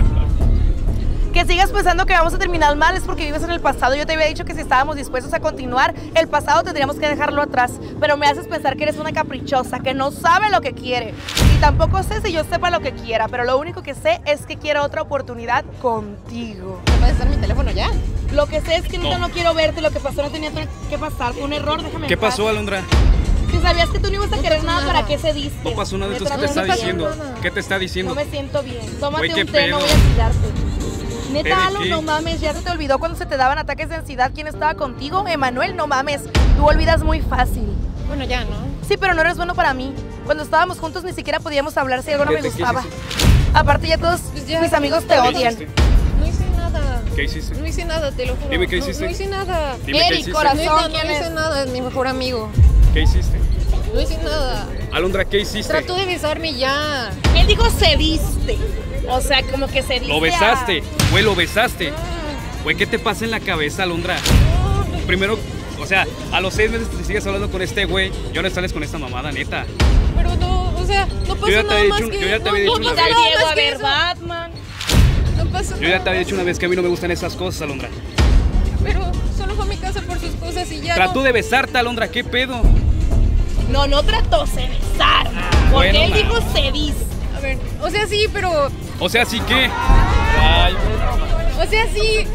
Que sigas pensando que vamos a terminar mal es porque vives en el pasado. Yo te había dicho que si estábamos dispuestos a continuar, el pasado tendríamos que dejarlo atrás. Pero me haces pensar que eres una caprichosa, que no sabe lo que quiere. Y tampoco sé si yo sepa lo que quiera, pero lo único que sé es que quiero otra oportunidad contigo. ¿Me puedes dar mi teléfono ya? Lo que sé es que neta No. no quiero verte, lo que pasó no tenía que pasar, fue un error, déjame ¿Qué en paz. pasó, Alondra? Si sabías que tú no ibas a No querer pasó nada, nada. ¿para qué se diste? No pasó nada de Me esto que te trató está de pasar diciendo. nada. ¿Qué te está diciendo? No me siento bien. Tómate Güey, ¿qué un té, no pedo? voy a cuidarte. ¿Té de Neta, Alo, qué? no mames, ya se te olvidó cuando se te daban ataques de ansiedad quién estaba contigo. Emanuel, no mames, tú olvidas muy fácil. Bueno, ya, ¿no? Sí, pero no eres bueno para mí. Cuando estábamos juntos ni siquiera podíamos hablar si algo no me ¿Qué te gustaba. hiciste? Aparte ya todos Pues ya, mis amigos te ¿qué odian. hiciste? No hice nada. ¿Qué hiciste? No hice nada, te lo juro. Dime qué No- hiciste. No, hice nada. Dime qué Eric, hiciste. corazón. Neta, no ¿quién hice es? nada, es mi mejor amigo. ¿Qué hiciste? No hice nada. Alondra, ¿qué hiciste? Trató de besarme ya. Él dijo cediste. O sea, como que cediste Lo a- besaste. Güey, lo besaste. Güey, ¿qué te pasa en la cabeza, Alondra? Primero, o sea, a los seis meses te sigues hablando con este güey y ahora sales con esta mamada, neta. Pero no, o sea, no pasó ya te nada había más dicho- que yo ya te no, había no dicho una pasó vez. nada Diego más a que ver eso. Batman. No pasó Yo ya nada. te había dicho una vez que a mí no me gustan esas cosas, Alondra. Pero solo fue a mi casa por sus cosas y ya. Trató no. de besarte, Alondra, ¿qué pedo? No, no trató de besar. Porque bueno, él ma. dijo cediste. A ver, o sea, sí, pero. O sea, sí que. Ay, O sea, sí.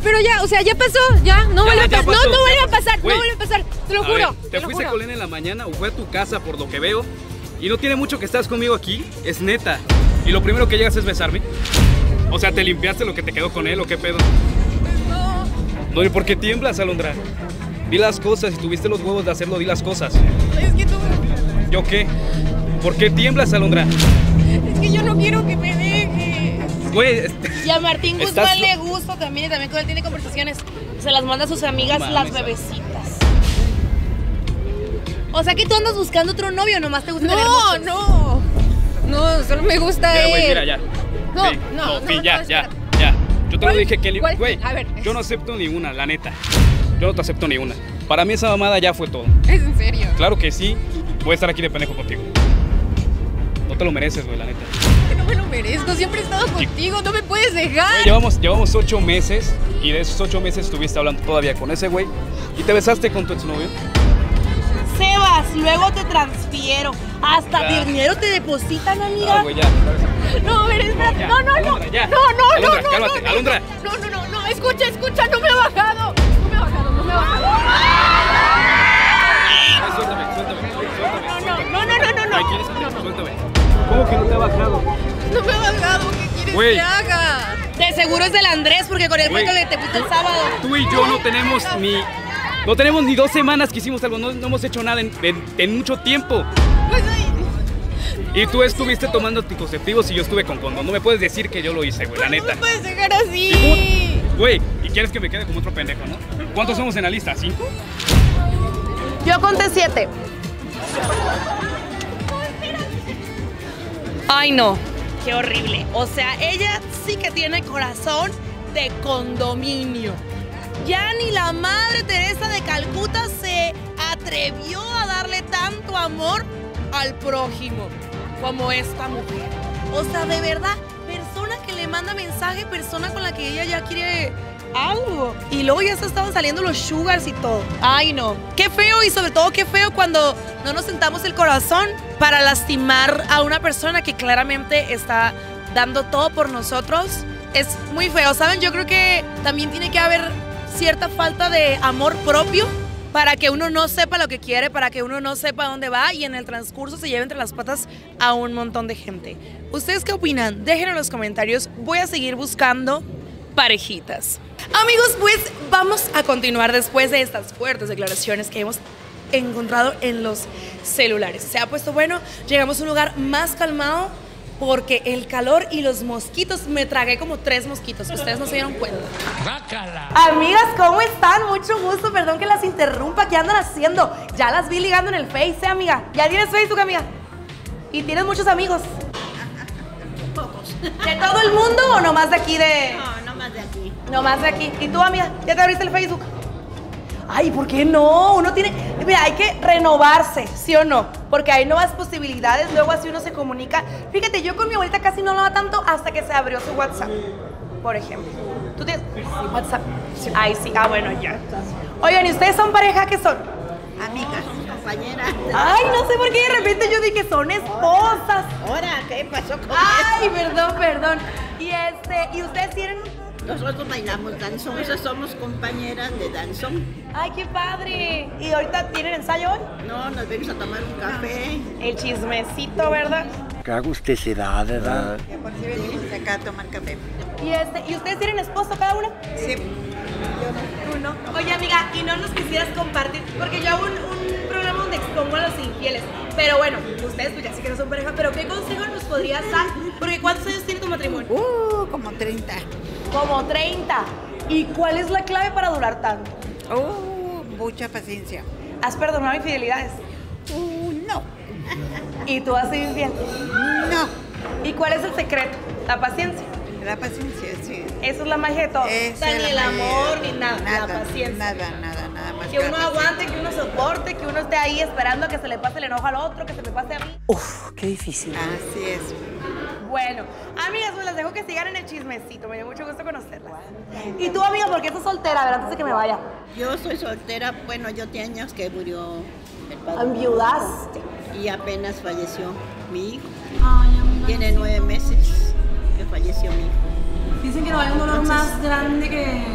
Pero ya, o sea, ya pasó, ya, no vuelve a ya pasar, pasó, no, no ya vuelve a pasó. pasar, Güey, no vuelve a pasar, te lo A juro. ver, te ¿te lo fuiste juro. con él en la mañana o fue a tu casa por lo que veo? Y no tiene mucho que estás conmigo aquí, es neta. Y lo primero que llegas es besarme. O sea, ¿te limpiaste lo que te quedó con él o qué pedo? No, No, ¿y por qué tiemblas, Alondra? Di las cosas, si tuviste los huevos de hacerlo, di las cosas. es que tú, ¿Yo qué? ¿Por qué tiemblas, Alondra? es que yo no quiero que me dejes. Güey, este- Y a Martín Estás Guzmán lo- le gusta también y también con él tiene conversaciones. Se las manda a sus amigas, No las mames, bebecitas. O sea que tú andas buscando otro novio, nomás te gusta tener No, muchos. no, no, solo me gusta mira, güey, él. mira, ya. No, Sí, no, sí, no, ya, no, ya, espera. ya. Yo te lo ¿Cuál? dije que, ¿Cuál? güey, A ver, yo no acepto ni una, la neta. Yo no te acepto ni una. Para mí esa mamada ya fue todo. Es en serio. Claro que sí, voy a estar aquí de pendejo contigo. No te lo mereces, güey, la neta. Que no me lo merezco, siempre he estado contigo, no me puedes dejar. Güey, llevamos, llevamos ocho meses y de esos ocho meses estuviste hablando todavía con ese güey y te besaste con tu exnovio. Sebas, luego te transfiero. Hasta Ya. dinero te depositan, Ah, amiga. güey, ya. No, a ver, espera. ya. No, no, no. Alondra, ya. No, no, no, Alondra, no, cálmate, no, no, Alondra. No, no, no, no, escucha, escucha, no me ha bajado. No me ha bajado, no me ha bajado. Ay, suéltame, suéltame, suéltame. No, no, no, no, no, no, no. Ay, ¿quieres hacer? Suéltame. ¿Cómo que no te ha bajado? No me ha bajado, ¿qué quieres Güey. que haga? De seguro es del Andrés, porque con el Güey. cuento que te fuiste el sábado. Tú y yo no tenemos ni... No tenemos ni dos semanas que hicimos algo, no, no hemos hecho nada en, en- en mucho tiempo. Pues ay, Y tú estuviste tomando anticonceptivos y yo estuve con condón. No me puedes decir que yo lo hice, güey, la no neta. me puedes dejar así. Güey, ¿y quieres que me quede como otro pendejo, no? ¿Cuántos somos en la lista? ¿Cinco? Yo conté siete. Ay, no. Qué horrible. O sea, ella sí que tiene corazón de condominio. Ya ni la Madre Teresa de Calcuta se atrevió a darle tanto amor al prójimo como esta mujer. O sea, de verdad, persona que le manda mensaje, persona con la que ella ya quiere algo. Y luego ya se estaban saliendo los sugars y todo. Ay, no. Qué feo y sobre todo qué feo cuando no nos sentamos el corazón para lastimar a una persona que claramente está dando todo por nosotros. Es muy feo, ¿saben? Yo creo que también tiene que haber cierta falta de amor propio para que uno no sepa lo que quiere, para que uno no sepa dónde va y en el transcurso se lleve entre las patas a un montón de gente. ¿Ustedes qué opinan? Déjenlo en los comentarios. Voy a seguir buscando parejitas. Amigos, pues vamos a continuar después de estas fuertes declaraciones que hemos encontrado en los celulares. Se ha puesto bueno, llegamos a un lugar más calmado porque el calor y los mosquitos, me tragué como tres mosquitos, ustedes no se dieron cuenta. Amigas, ¿cómo están? Mucho gusto, perdón que las interrumpa, ¿qué andan haciendo? Ya las vi ligando en el Face, ¿eh, amiga? ¿Ya tienes Facebook, amiga? ¿Y tienes muchos amigos? Pocos. ¿De todo el mundo o nomás de aquí de...? No, no más de aquí. Nomás de aquí. ¿Y tú, amiga? ¿Ya te abriste el Facebook? Ay, ¿por qué no? Uno tiene... Mira, hay que renovarse, ¿sí o no? Porque hay nuevas posibilidades, luego así uno se comunica. Fíjate, yo con mi abuelita casi no hablaba tanto hasta que se abrió su WhatsApp, por ejemplo. ¿Tú tienes WhatsApp? Ay, sí. Ah, bueno, ya. Oigan, ¿y ustedes son pareja? ¿Qué son? Amigas, somos compañeras. Ay, no sé por qué de repente yo dije son esposas. Ahora, ¿qué pasó con Ay, perdón, perdón. Y este, ¿y ustedes tienen...? Nosotros bailamos danzón, o sea, somos compañeras de danzón. Ay, qué padre. ¿Y ahorita tienen ensayo hoy? No, nos venimos a tomar un café. El chismecito, ¿verdad? Qué agustecidad, ¿verdad? Sí, acá a tomar café. Y este, ¿y ustedes tienen esposo cada una? Sí. Tú no. Oye, amiga, ¿y no nos quisieras compartir? Porque yo hago un, un programa donde expongo a los infieles. Pero bueno, ustedes pues ya sí que no son pareja, pero ¿qué consejo nos podrías dar? Porque ¿cuántos años tiene tu matrimonio? Uh, como treinta. Como treinta. ¿Y cuál es la clave para durar tanto? Uh, mucha paciencia. ¿Has perdonado infidelidades? Uh, no. ¿Y tú has sido infiel? No. ¿Y cuál es el secreto? La paciencia. La paciencia, sí. Eso es la magia de todo. Esa O sea, es ni la el magia. amor, ni nada, Nada, la paciencia. Nada, nada, nada más. Que la uno paciencia. aguante, que uno soporte, que uno esté ahí esperando a que se le pase el enojo al otro, que se me pase a mí. Uf, qué difícil. Así es. Bueno, amigas, pues las dejo que sigan en el chismecito. Me dio mucho gusto conocerlas. Y tú, amiga, ¿por qué estás soltera? A ver, antes de que me vaya. Yo soy soltera, bueno, yo tengo años que murió el padre. Enviudaste. Y apenas falleció mi hijo. Ay, amiga. Tiene nueve meses que falleció mi hijo. Dicen que no hay un dolor más grande que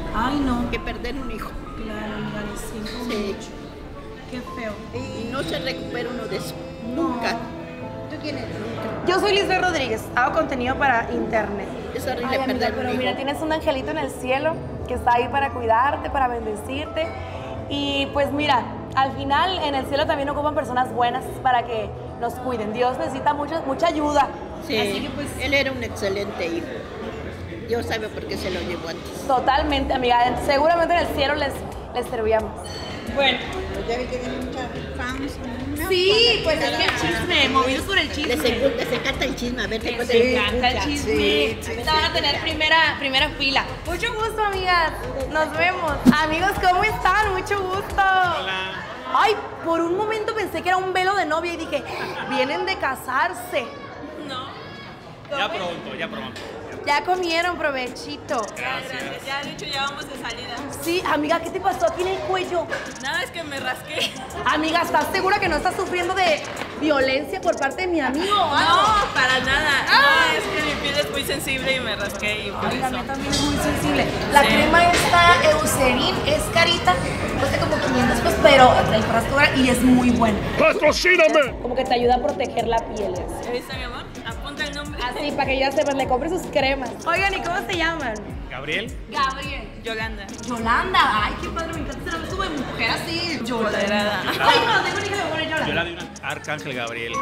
Ay, no. que perder un hijo. Claro, amiga, lo siento Sí. mucho. Qué feo. Y no se recupera uno de eso. Nunca. ¿Tú quién eres? Nunca. Yo soy Lisbeth Rodríguez, hago contenido para internet. Es horrible Ay, amiga, perder pero un mira, hijo. tienes un angelito en el cielo que está ahí para cuidarte, para bendecirte. Y pues mira, al final en el cielo también ocupan personas buenas para que nos cuiden. Dios necesita mucha, mucha ayuda. Sí, Así que pues él era un excelente hijo. Dios sabe por qué se lo llevó antes. totalmente, amiga. Seguramente en el cielo les, les servíamos. Bueno. Ya vi que tiene muchas fans. ¿no? Sí, pues es Cada- que el chisme, movidos por el chisme. Les, encu- les encanta el chisme, a ver qué Les cosa encanta el escucha. chisme. Sí, sí, Ahorita van a tener primera, primera fila. Mucho gusto, amigas. Nos vemos. Amigos, ¿cómo están? Mucho gusto. Hola. Ay, por un momento pensé que era un velo de novia y dije, vienen de casarse. Ya pronto, ya pronto. Ya comieron, provechito. Gracias. Ya, de hecho, ya vamos de salida. Sí, amiga, ¿qué te pasó aquí en el cuello? Nada, es que me rasqué. Amiga, ¿estás segura que no estás sufriendo de violencia por parte de mi amigo? o algo? No, para nada. No, es que mi piel es muy sensible y me rasqué y por Ay, la eso. mía también es muy sensible. La Sí. crema esta Eucerin es carita, cuesta como quinientos pesos, pero el frasco grande y es muy buena. ¡Patrocíname! Como que te ayuda a proteger la piel. ¿Viste, mi amor? Apunta el nombre. Así, para que ya sepas, le compre sus cremas. Oigan, ¿y cómo se llaman? Gabriel. Gabriel. Yolanda. Yolanda. Ay, qué padre, me encanta ese nombre. Tuve mujer así. Empoderada. Ay, no, tengo una hija que me pone Yolanda. Yo la vi una Arcángel Gabriel.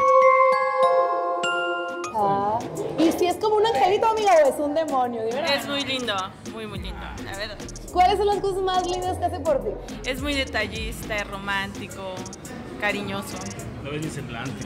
Ah, ¿y si es como un angelito, amiga, o es un demonio? Dime la Es verdad. muy lindo, muy, muy lindo, la verdad. ¿Cuáles son las cosas más lindas que hace por ti? Es muy detallista, es romántico, cariñoso. Lo ves mi semblante.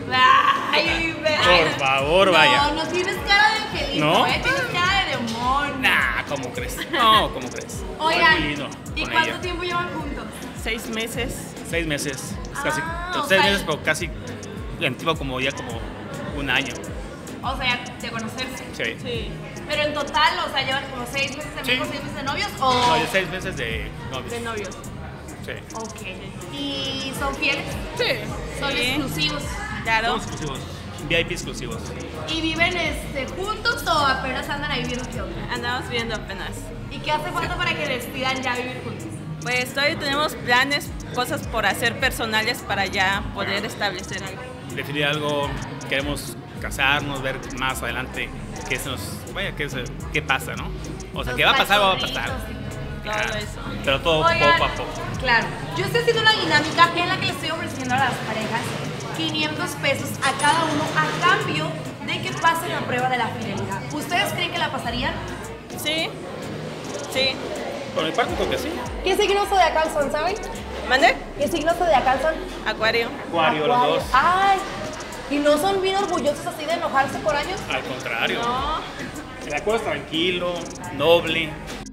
Ay, Por favor, vaya. No, no tienes cara de angelito, ¿No? ¿eh? Tienes cara de demonio. Nah, ¿cómo crees? No, ¿cómo crees? Oigan, Soy muy lindo ¿y con cuánto ella. tiempo llevan juntos? Seis meses. Seis meses. Es casi. Ah, seis o sea, meses, pero casi. Antiguo como ya como un año. O sea, de conocerse. Sí. Sí. Pero en total, o sea, llevan como seis meses de amigos, Sí. seis meses de novios, o... No, ya seis meses de novios. De novios. Sí. Ok. ¿Y son fieles? Sí. ¿Son Sí. exclusivos? Claro. Somos exclusivos. V I P exclusivos. ¿Y viven este, juntos o apenas andan ahí viendo qué onda? Andamos viendo apenas. ¿Y qué hace falta para que decidan ya vivir juntos? Pues todavía tenemos planes, cosas por hacer personales para ya poder establecer algo. Definir algo, queremos casarnos, ver más adelante qué se nos, vaya, qué, se- qué pasa, ¿no? O sea, Los que va a pasar, va a pasar. cachorritos y- Todo eso. Pero todo Oigan, poco a poco. Claro. Yo estoy haciendo una dinámica en la que le estoy ofreciendo a las parejas quinientos pesos a cada uno a cambio de que pasen la prueba de la fidelidad. ¿Ustedes creen que la pasarían? Sí. Sí. Por mi parte creo que sí. ¿Qué signos zodiacal son, saben? ¿Mande? ¿Qué signos zodiacal son? Acuario. Acuario, los dos. Ay, ¿y no son bien orgullosos así de enojarse por años? Al contrario. No. El acuerdo es tranquilo, noble.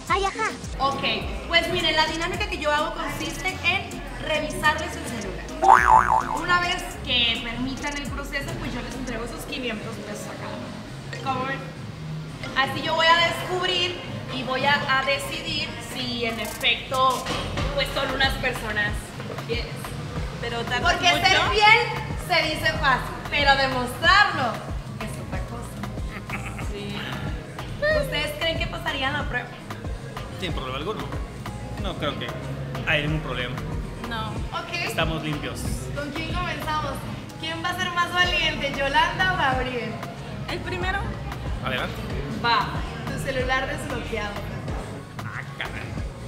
Ok, pues miren, la dinámica que yo hago consiste en revisarles el celular. Una vez que permitan el proceso, pues yo les entrego esos quinientos pesos a cada uno. ¿Cómo ven? Así yo voy a descubrir y voy a, a decidir si en efecto pues son unas personas fieles. Pero tardas Porque mucho. ser fiel se dice fácil, pero demostrarlo es otra cosa. Sí. ¿Ustedes creen que pasarían la prueba? ¿Sin problema alguno? No creo que hay ningún problema. No. Ok. Estamos limpios. ¿Con quién comenzamos? ¿Quién va a ser más valiente, Yolanda o Gabriel? El primero. Adelante. Va, tu celular desbloqueado. Ah, caray.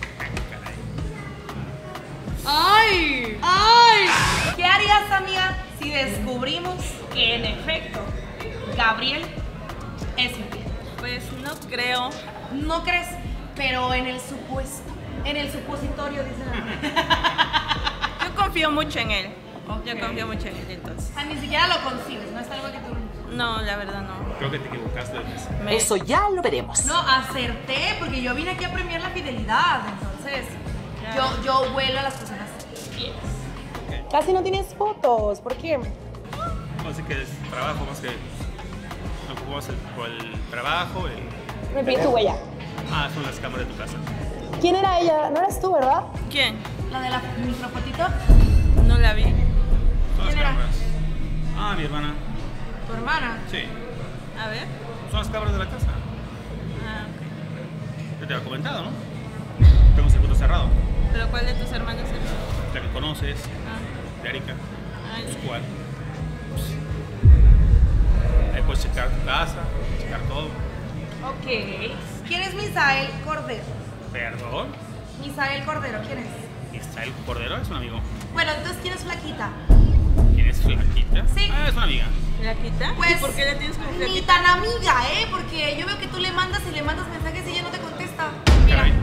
Ah, caray. ¡Ay! ¡Ay! ¿Qué harías, amiga, si descubrimos que en efecto Gabriel es infiel? Pues no creo. ¿No crees? Pero en el supuesto, en el supositorio, dicen. Yo confío mucho en él. Ok. Yo confío mucho en él, entonces. O sea, ni siquiera lo concibes, no es algo que tú... No, la verdad no. Creo que te equivocaste de vez. Me- Eso ya lo veremos. No, acerté, porque yo vine aquí a premiar la fidelidad, entonces Claro. yo, yo vuelo a las personas fieles. Casi no tienes fotos, ¿por qué? Así que es trabajo más que. Nos ocupamos el- por el trabajo. El, Me pide tu huella. ah, son las cámaras de tu casa. ¿Quién era ella? No eres tú, ¿verdad? ¿Quién? La de la microfotito. No la vi. Son las ¿Quién era? cámaras. Ah, mi hermana. Tu hermana. Sí. A ver. Son las cámaras de la casa. Ah, ok. Yo te había comentado, ¿no? tengo un circuito cerrado. ¿Pero cuál de tus hermanos eres? La que conoces, Ah. de Erika. Ay. Pues, ¿cuál? Pues, ahí puedes checar tu casa, checar todo. Ok. ¿Quién es Misael Cordero? Perdón. Misael Cordero, ¿quién es? ¿Está el Cordero? Es un amigo. Bueno, entonces, ¿quién es Flaquita? ¿Quién es Flaquita? Sí. Ah, es una amiga. ¿Flaquita? Pues, ¿Y por qué le tienes como Ni flaquita? tan amiga, ¿eh? Porque yo veo que tú le mandas y le mandas mensajes y ella no te contesta. Mira. Caray.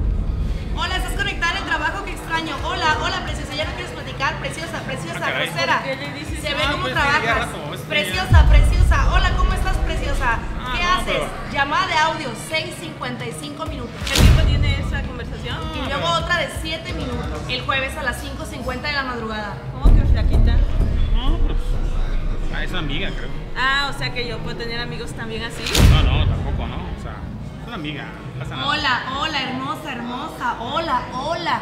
Hola, estás conectada en el trabajo que extraño. Hola, hola, preciosa. ¿Ya no quieres platicar? Preciosa, preciosa, Ah, caray. grosera. ¿Por qué le dices Se eso? ve Ah, cómo pues, ya trabajas. rato, es que Preciosa, preciosa. Hola, ¿cómo estás, preciosa? Ah, ¿Qué no, haces? pero- Llamada de audio, seis cincuenta y cinco minutos. ¿Qué tiempo tiene esa conversación? Y luego otra de siete minutos. El jueves a las cinco cincuenta de la madrugada. ¿Cómo que flaquita? No, pues. Ah, es una amiga, creo. Ah, o sea que yo puedo tener amigos también así. No, no, tampoco, ¿no? O sea, es una amiga. No pasa nada. Hola, hola, hermosa, hermosa. Hola, hola.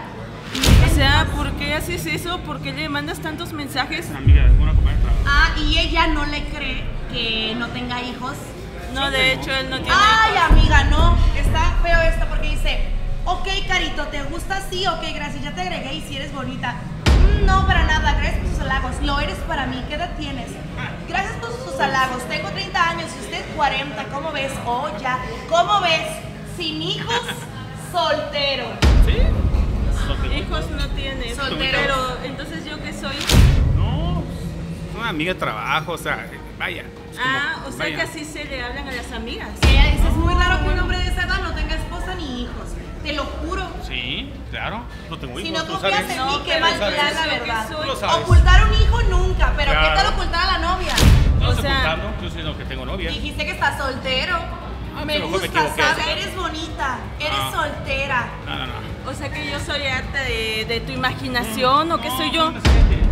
O sea, ¿por qué haces eso? ¿Por qué le mandas tantos mensajes? Es una amiga, es una compañera. Ah, y ella no le cree que no tenga hijos. No, de hecho, él no tiene Ay, hijos. amiga, no. Está feo esto porque dice, ok, Carito, ¿te gusta? Sí, ok, gracias, ya te agregué y si eres bonita. Mm, No, para nada, gracias por sus halagos. Lo eres para mí, ¿qué edad tienes? Gracias por sus halagos. Tengo treinta años y usted cuarenta. ¿Cómo ves? Oh, ya. ¿Cómo ves? Sin hijos, soltero. ¿Sí? Soltero. Hijos no tiene. Soltero. Pero, entonces, ¿yo qué soy? No, es una amiga de trabajo, o sea, vaya. es como- Ah, o sea vaya. que así se le hablan a las amigas. Ella dice, es muy raro que un hombre de esa edad no tenga esposa ni hijos. Te lo juro. Sí, claro, no tengo Si hijos, no tú confías sabes. en No, mí, qué pero mal sabes. plan, la Yo que verdad. soy- Tú lo sabes. Ocultar un hijo nunca, pero ¿qué Claro. tal ocultar a la novia? No O estoy sea- ocultando, yo soy lo que tengo novia. Dijiste que estás soltero. Ah, me a lo mejor me gusta, equivoqué. ¿sabes? Eres bonita, eres Ah. soltera. No, no, no. O sea que yo soy harta de, de tu imaginación, ¿o qué soy yo? No sé,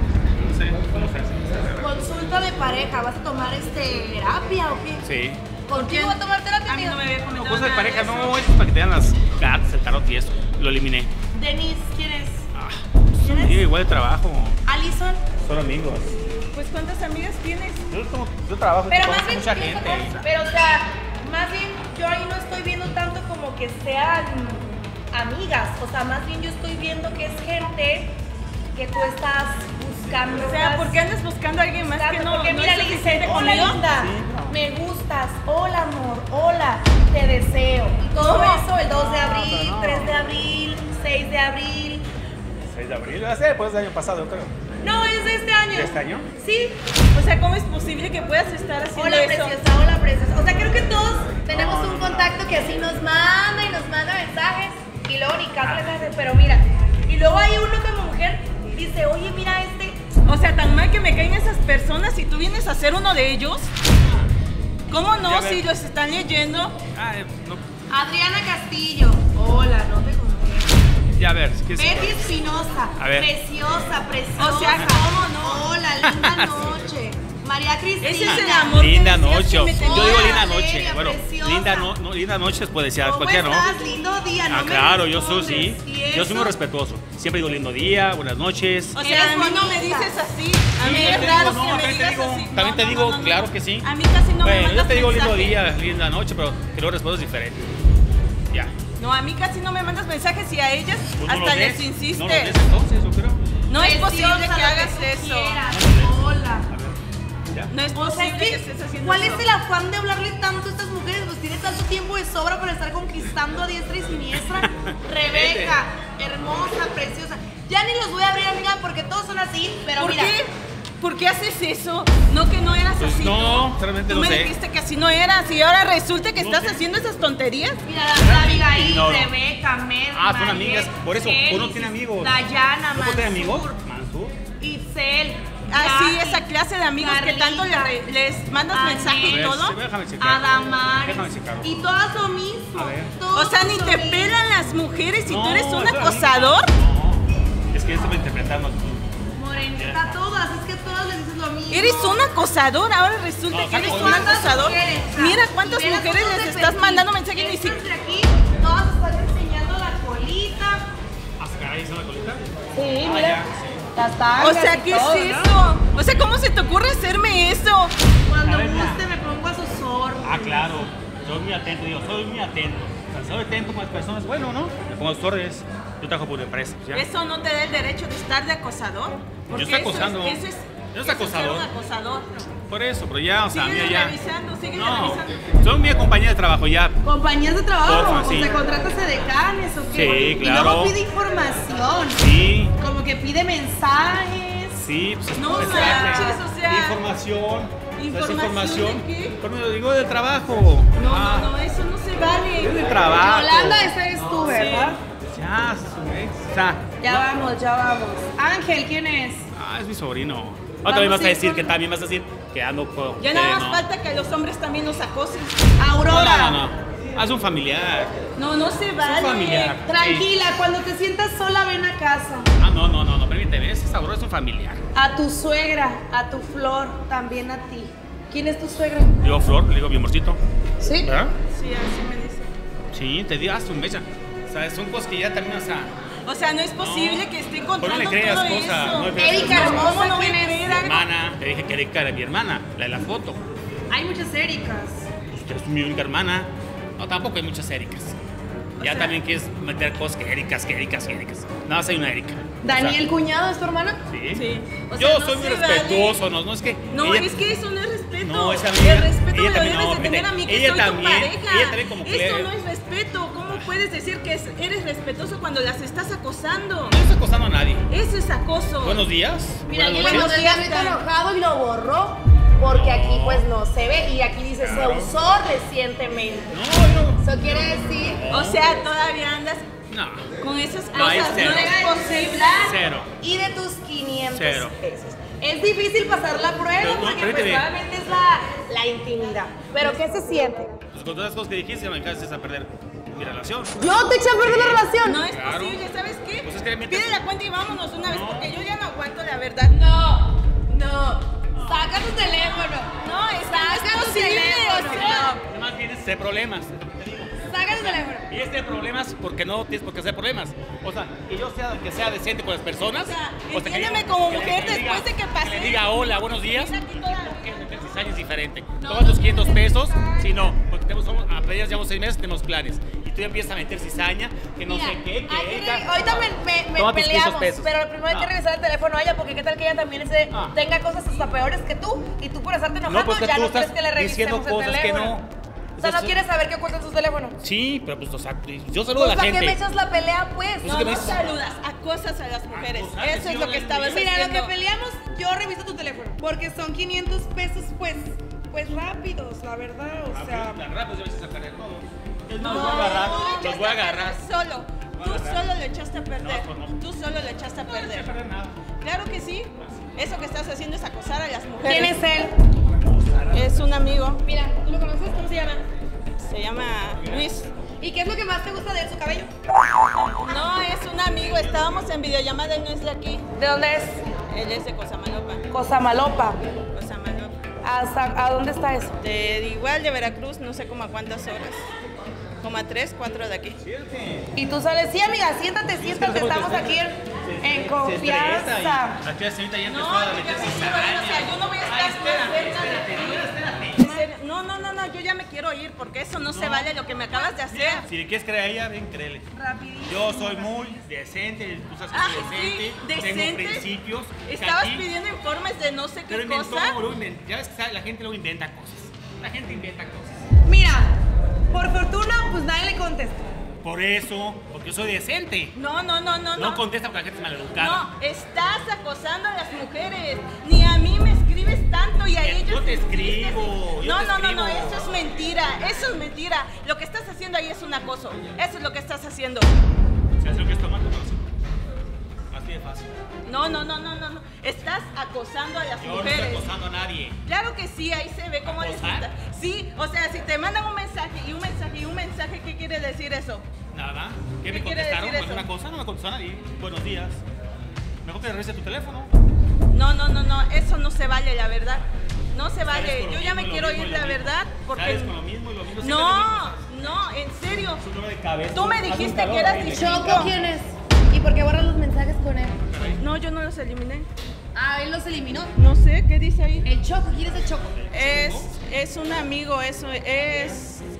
no sé, no sé. Consulta de pareja, ¿vas a tomar este terapia o qué? Sí. ¿Contigo va a tomar terapia, A mí no me amiga? había No, comentado cosas de nada pareja, eso. no, eso es para que te dan las cartas, el tarot y eso. Lo eliminé. Denise, ¿quién es? Ah, pues, amiga, igual de trabajo. Alison. Son amigos. Pues, ¿cuántas amigas tienes? Yo, tomo- yo trabajo y Pero conozco más bien, mucha piensa gente. cómo- o sea. pero o sea, más bien yo ahí no estoy viendo tanto como que sean amigas, o sea, más bien yo estoy viendo que es gente que tú estás buscando. O sea, ¿por qué andas buscando a alguien más que buscando? no, Porque no mira, es le dice, suficiente hola conmigo? linda, me gustas, hola amor, hola, te deseo. Y todo ¿Cómo? eso el dos de abril, pero no. tres de abril, seis de abril. seis de abril, hace después del año pasado, creo. No, es de este año. ¿De este año? Sí. O sea, ¿cómo es posible que puedas estar haciendo Hola eso? preciosa, hola preciosa. O sea, creo que todos tenemos un contacto que así nos manda y nos manda mensajes y luego ni caso les hace, pero mira. Y luego hay uno como mujer dice, oye, mira este. O sea, tan mal que me caen esas personas y tú vienes a ser uno de ellos. ¿Cómo no? Ya ves. Si los están leyendo. Ah, eh, no. Adriana Castillo. Hola, no te conté. Ya a ver, ¿qué es? Betty Espinosa. A ver. Preciosa, preciosa. O sea, ¿cómo no? Hola, linda noche. María Cristina. Ese es el amor. Linda que decías noche. que me tenía. Yo digo Hola, linda noche. Valeria, Bueno, preciosa. linda, no, no, linda noche puede decir ¿Cómo cualquiera, ¿no? estás? Lindo día. No Ah, me claro, yo soy sí. respondes. ¿Y Yo soy muy eso? respetuoso. Siempre digo lindo día, buenas noches. O Eres sea, a mí no me bonita. dices así. A mí Sí, es te raro digo, no, que me también te digas digo, así. también No, te no, digo, no, no, no. claro que sí. A mí casi no me Bueno, yo mandas te digo lindo mensajes. día, linda noche, pero que luego respondes diferente. Ya. No, a mí casi no me mandas mensajes y a ellas Pues no hasta los les ves, insistes. No los ves entonces, yo creo. No es Preciosa, posible lo que hagas tú eso. quieras. Hola. Ya. No es O sea, posible es que que, estés haciendo ¿cuál eso. es el afán de hablarle tanto a estas mujeres? Pues tiene tanto tiempo de sobra para estar conquistando a diestra y siniestra. Rebeca, hermosa, preciosa. Ya ni los voy a abrir, amiga, porque todos son así, pero ¿Por mira. qué? ¿Por qué haces eso? No, que no eras Pues así. no, tú. realmente Tú no me sé. dijiste que así no eras y ahora resulta que No estás sé. haciendo esas tonterías. Mira, la Abigail, No, no. Rebeca, Mer, Ah, son Mariel, amigas, por eso, uno Génesis, tiene amigos. Dayana, ¿Cómo tiene amigos? Mansur, Mansur. Itzel, Así, Jackie, esa clase de amigos que tanto Carlita, le- les mandas Anel, mensaje y A ver, todo. sí, déjame checar. Adamar. Déjame checar. Y todas lo mismo. A ver. todos O sea, ni lo te mismo. pelan las mujeres y No, tú eres un eso, acosador. amiga. No, es que esto lo interpretamos. Morenita, todas, es que todas les dices lo mismo. Eres un acosador, ahora resulta No, que eres saco un de- acosador. Mujeres, o sea, Mira cuántas y ve las mujeres fotos les de estás perfil. mandando mensajes y Estas si- de aquí, todas están enseñando la colita. ¿Ah, caray, es una colita? Sí, Ah, ya, sí. las tangas O sea, y ¿qué todo, es ¿no? eso? O sea, ¿cómo se te ocurre hacerme eso? Cuando A ver, guste me pongo a sus órdenes. Ah, claro. Soy muy atento, digo, soy muy atento. O sea, demasiado de tiempo con las personas, bueno, ¿no? Me pongo a sus órdenes. Yo trabajo por empresa. Ya. Eso no te da el derecho de estar de acosador. Yo estoy acosando. Eso es, eso es, yo eso estoy acosador. Es ser un acosador. Por eso, pero ya, o sea, Sigue mira, ya. revisando, sigue No, revisando. son mi compañía de trabajo ya. Compañías de trabajo, Porfa, sí. o sea, contratas a decanes o qué. Sí, claro. Y luego pide información. Sí. Como que pide mensajes. Sí, pues No es manches, o sea. Información. ¿Información información. de qué? Pero digo del trabajo. No, Ah, no, no, eso no se vale. Es de trabajo. Yolanda, esa eres tú, ¿verdad? Ya, su- o sea, Ya vamos, ya vamos. Ángel, ¿quién es? Ah, es mi sobrino. Vamos Ahora también vas a a ir decir con- que también vas a decir que ando con. Ya nada eh, más no. falta que los hombres también nos acosen. Aurora. No, no, no. Haz un familiar. No, no se Es vale. un familiar. Tranquila, cuando te sientas sola, ven a casa. Ah, no, no, no, no, permíteme. Esa Aurora es un familiar. A tu suegra, a tu Flor, también a ti. ¿Quién es tu suegra? Le digo Flor, le digo mi amorcito. ¿Sí? ¿Verdad? Sí, así me dice. Sí, te digo, haz un bella. O sea, son cosas que ya también, o sea. O sea, no es posible No. que esté Por encontrando no le creas todo cosas. eso. No le creas Erika cosas. Hermosa, ¿Cómo no ¿quién voy a es? creer Mi algo? hermana, te dije que Erika era mi hermana, la de la foto. Hay muchas Ericas. Usted es mi única hermana. No, tampoco hay muchas Ericas. O Ya sea- también quieres meter cosas que Ericas, que Ericas, que Ericas. Nada más hay una Erika. Daniel, cuñado, ¿es tu hermana? O sea, sí. Sí. O Yo sea, no soy muy se respetuoso, vale. no, no es que. No, ella- es que eso no es respeto. No, esa amiga- El respeto ella me lo también, debes no, de tener a mí, que ella soy también, tu pareja. ella también como Esto Claire. no es respeto. ¿Cómo puedes decir que es- eres respetuoso cuando las estás acosando? No estoy acosando a nadie. Eso es acoso. Buenos días. Mira, yo buenas le buenos noches. mandé días, el grito Tan. enojado y lo borró. Porque aquí pues no se ve y aquí dice se usó recientemente. No, no. Eso quiere decir O sea, todavía andas No. con esas No, hay cosas. cero. No es posible. Cero. y de tus quinientos Cero. pesos. Es difícil pasar la prueba Pero no, porque pues permíteme. realmente es la, la intimidad. Pero ¿qué se siente? Pues con todas las cosas que dijiste, me encantas a perder mi relación. Yo te eché a perder la relación. No es Claro. posible, ¿sabes qué? Pues es que mientras- Pide la cuenta y vámonos una vez No. porque yo ya no aguanto la verdad. No, no. Saca tu teléfono. No, es Saca no es tu posible, teléfono. o sea. Además tienes ese problemas. Te digo. Saca tu teléfono. Y este problemas porque no tienes por qué hacer problemas. O sea, que yo sea que sea decente con las personas. O sea, que entiéndeme diga- como que le- mujer que le diga- después de que Que pasé. le diga hola, buenos días. Mira aquí toda- Es meter cizaña es diferente. Todos tus quinientos pesos, si no, porque tenemos, somos, apenas llevamos seis meses, tenemos planes. Y tú ya empiezas a meter cizaña, que no Mira, sé qué, que hay que ella- re- ahorita me, me, me Toma tus quinientos peleamos, pesos. pero primero hay que No. revisar el teléfono a ella porque qué tal que ella también se Ah. tenga cosas hasta peores que tú y tú por estarte enojando No, pues que ya tú no estás quieres que le diciendo revisemos el cosas que teléfono. no. O sea, no Eso- quieres saber qué ocultan sus teléfonos. Sí, pero pues, o sea, yo saludo a la ¿Para qué gente. me echas la pelea, pues? Pues No, es que me no dices- saludas, acosas a las mujeres. Acosar, Eso es sí, lo que yo estabas le- Mira, lo que haciendo. peleamos, yo reviso tu teléfono. Porque son quinientos pesos, pues, pues rápidos, la verdad. O sea, Tan rápido ya vas a sacar todo. No, Los voy a agarrar, tú le los echaste voy a a perder agarrar. Solo. voy a Tú agarrar. solo lo echaste a perder. No, pues no. Tú solo lo echaste a No, no perder. eché a perder nada. Claro que sí. Eso que estás haciendo es acosar a las mujeres. ¿quién es él? Es un amigo. Mira, ¿tú lo conoces? ¿Cómo se llama? Se llama Luis. ¿Y qué es lo que más te gusta de él, su cabello? No, es un amigo. Estábamos en videollamada. Él no es de aquí. ¿De dónde es? Él es de Cosamalopa. Cosamalopa. Cosamalopa. ¿Hasta, ¿A dónde está eso? De, igual de Veracruz, no sé como a cuántas horas. Como a tres, cuatro de aquí. Y tú sales, sí, amiga, siéntate, siéntate, estamos aquí en, en confianza. Aquí la señorita ya empezó No, a yo meter ya me cizaña. quiero ir, o sea, yo no voy a estar Ay, espérate, más cerca de espérate, ti. no, espérate. En serio, No, no, no, no, yo ya me quiero ir porque eso no, se vale lo que me acabas de hacer. Si le quieres creer a ella, ven, créele. Rapidísimo. Yo soy muy decente, tú sabes que Ah, soy sí, decente, tengo decente. principios. que Estabas aquí- pidiendo informes de no sé Pero qué inventó, cosa. luego inventó. Ya ves que sabe, la gente luego inventa cosas. La gente inventa cosas. Mira, por fortuna, pues nadie le contesta. Por eso, porque yo soy decente. No, no, no, no, No no. contesta porque la gente es maleducada. No, estás acosando a las mujeres. Ni a mí me escribes tanto y a Yo ellos. te les escribes. escribo, yo No, te no, no, no, escribo. eso es mentira. Eso es mentira. Lo que estás haciendo ahí es un acoso. Eso es lo que estás haciendo. Se hace lo que es tomando, pero sí. Así de fácil. No, no, no, no, no, no. Estás acosando a las Yo no mujeres. estoy acosando a nadie. Claro que sí, ahí se ve cómo les ¿Acosar? gusta. Sí, o sea, si te mandan un mensaje y un mensaje y un mensaje, ¿qué quiere decir eso? Nada. ¿Qué, ¿Qué me quiere contestaron? decir Pues eso? una cosa, no me contestó nadie. Buenos días. Mejor que revise tu teléfono. No, no, no, no, eso no se vale, la verdad. No se Sales vale. con lo Yo ya mismo me y lo quiero mismo ir, y lo la mismo. verdad, porque Sales con lo mismo y lo mismo. siempre no, lo mismo. no, en serio. Es un dolor de cabeza. Tú me Hace un dijiste calor que eras horrible. distinto. ¿Choco quién es? ¿Y por qué borras los mensajes con él? No, yo no los eliminé. Ah, él los eliminó. No sé, ¿qué dice ahí? El Choco, ¿quién es el Choco? Es, es un amigo, eso es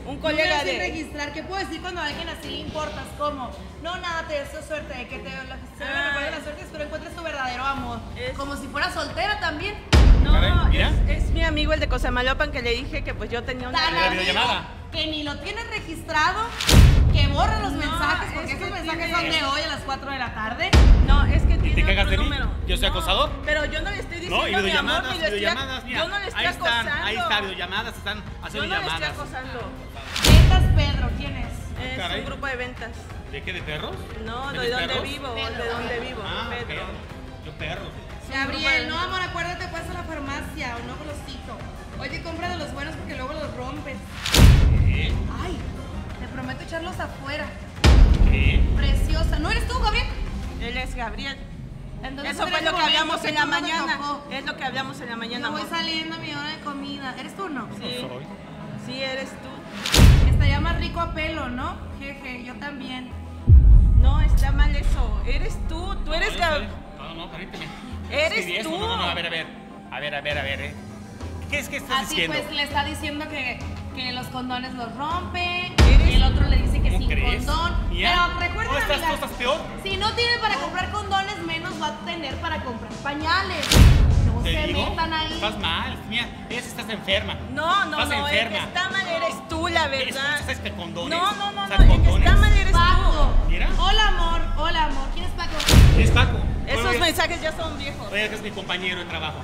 Un colega Número sin de... registrar. ¿Qué puedo decir cuando a alguien así le importas? ¿Cómo? No, nada, te deseo suerte, de que te la, se Ah. me la suerte, espero encuentres tu verdadero amor. Es- Como si fuera soltera también. No, Caray, mira. es, es mi amigo el de Cosamaloapan que le dije que pues yo tenía una... Tan la amigo videollamada. que ni lo tienes registrado, que borra los No, mensajes, porque es esos que mensajes tiene- son de hoy a las cuatro de la tarde. No, es que ¿Y te tiene cagas otro de mí? número. ¿Yo soy No, acosador? Pero yo no le estoy diciendo No, y mi amor, videollamadas, ni lo estoy- videollamadas, mira. Yo no le estoy ahí están, acosando. ahí está, videollamadas, están Yo haciendo no le estoy llamadas. acosando. Ventas Pedro, ¿quién es? Es Caray. un grupo de ventas. ¿De qué, de perros? No, ¿De de mis donde perros? vivo, Pedro. de donde vivo, Ah, Pedro. Pedro. Yo perros. Gabriel, no amor, acuérdate, pasa a la farmacia, un ojo los cito. Oye, compra de los buenos porque luego los rompes. ¿Qué? Ay, te prometo echarlos afuera. ¿Qué? Preciosa. ¿No eres tú, Gabriel? Él es Gabriel. Entonces, Eso en fue ese lo que momento hablamos que en la tú no te mañana. tocó. Es lo que hablamos en la mañana, Yo voy amor. saliendo a mi hora de comida. ¿Eres tú o no? Sí, Soy. sí eres tú. Estaría más rico a pelo, ¿no? Jeje, yo también. No, está mal eso. Eres tú, tú eres No, yo Gabriel. soy- No, no, permíteme. Eres Escribí eso. tú. No, no, no, a ver, a ver. A ver, a ver, a ver, eh. ¿Qué es que estás Así diciendo? pues le está diciendo que, que los condones los rompe. ¿Eres? Y el otro le dice que ¿Cómo sin crees? condón. ¿Ya? Pero recuerda, ¿No estás, amiga, tú estás peor? si no tiene para comprar condones, menos va a tener para comprar pañales. No ¿Te se digo? metan ahí. Estás mal. Mira, ella sí estás enferma. No, no, Estás no, el enferma. que está mal eres tú, la verdad. ¿Sabes que condones? No, no, no, O sea, no, el que condones. está mal eres Paco. tú. Mira. Hola, amor. Hola, amor. ¿Quién es Paco? Es Paco. Esos Oye, mensajes ya son viejos. oye, que es mi compañero de trabajo.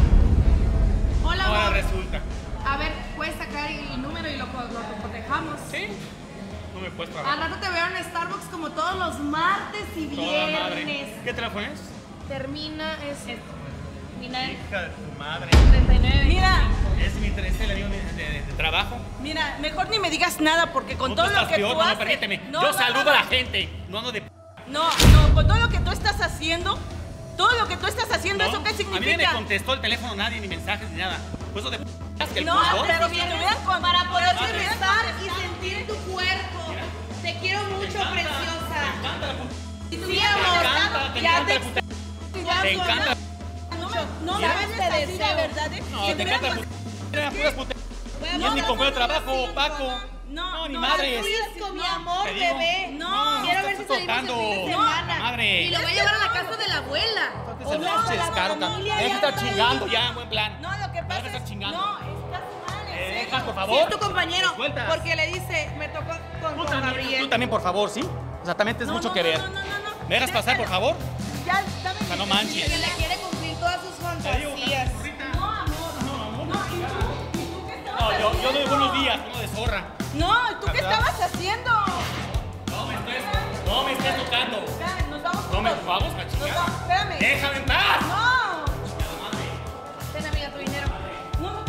Hola, Ahora amor. resulta. A ver, puedes sacar el número y lo, lo, lo cotejamos. ¿Sí? No me puedes Al trabajar. rato te veo en Starbucks como todos los martes y Toda madre. viernes. ¿Qué teléfono es? Termina, es. Termina en Hija de tu madre. treinta y nueve. Mira, Es mi interés el avión de, de- de trabajo. mira, mejor ni me digas nada porque con No, todo tú lo estás que peor, tú no, no, haces. permíteme. No, Yo no, saludo no, a la no. gente. No ando de p. No, no, con todo lo que tú estás haciendo, todo lo que tú estás haciendo, ¿no? ¿eso qué A mí ni me significa? contestó el teléfono nadie, ni mensajes, ni nada. Pues eso de p. que el No, punto. pero si te hubieran con- Para poder pero si te hubieran regresar y contestado. sentir tu cuerpo. Te quiero mucho, Me preciosa. encanta la p. Si Te tuviéramos encanta, te ya encanta te la p. Te encanta la p. No, me- no me ¿Sabes? hables Te así, deseo. de verdad, ¿eh? No, Si te te encanta la hubieran p. Era puras putas. Voy a Y es mi hablar compañero de con trabajo, cinco. Paco. No, No, ni no, madres. Francisco, mi No, amor, te digo. bebé. No, quiero no ver si estás salimos el fin de tocando. semana. No, madre. Y lo voy a llevar a la casa de la abuela. Es O el no, pinche de la descaro, cabrón. familia Deja de ya estar está ahí. chingando ya, buen plan. No, lo que Deja pasa de estar es chingando. no, estás mal, en Eh, serio. dejas, por Sí, favor. es tu compañero. Sueltas. Porque le dice, me tocó con, Tú con también, Gabriel. tú también, por favor, ¿sí? O sea, también tienes No, mucho no, que no, ver. no, no, no, no. ¿Me dejas pasar, por favor? Ya, dame O sea, no mi- manches. Que le quiere cumplir todas sus fantasías. No, amor. No, ¿y tú? ¿Y tú qué estabas No, yo, yo doy haciendo? buenos días, uno de zorra. No, ¿y tú qué ¿Verdad? estabas haciendo? No me estés, no me estés tocando. Espérame, nos vamos No me juntos. vamos a Nos chingar. vamos, espérame. Déjame en paz. No. Ten, amiga, tu dinero. No, no.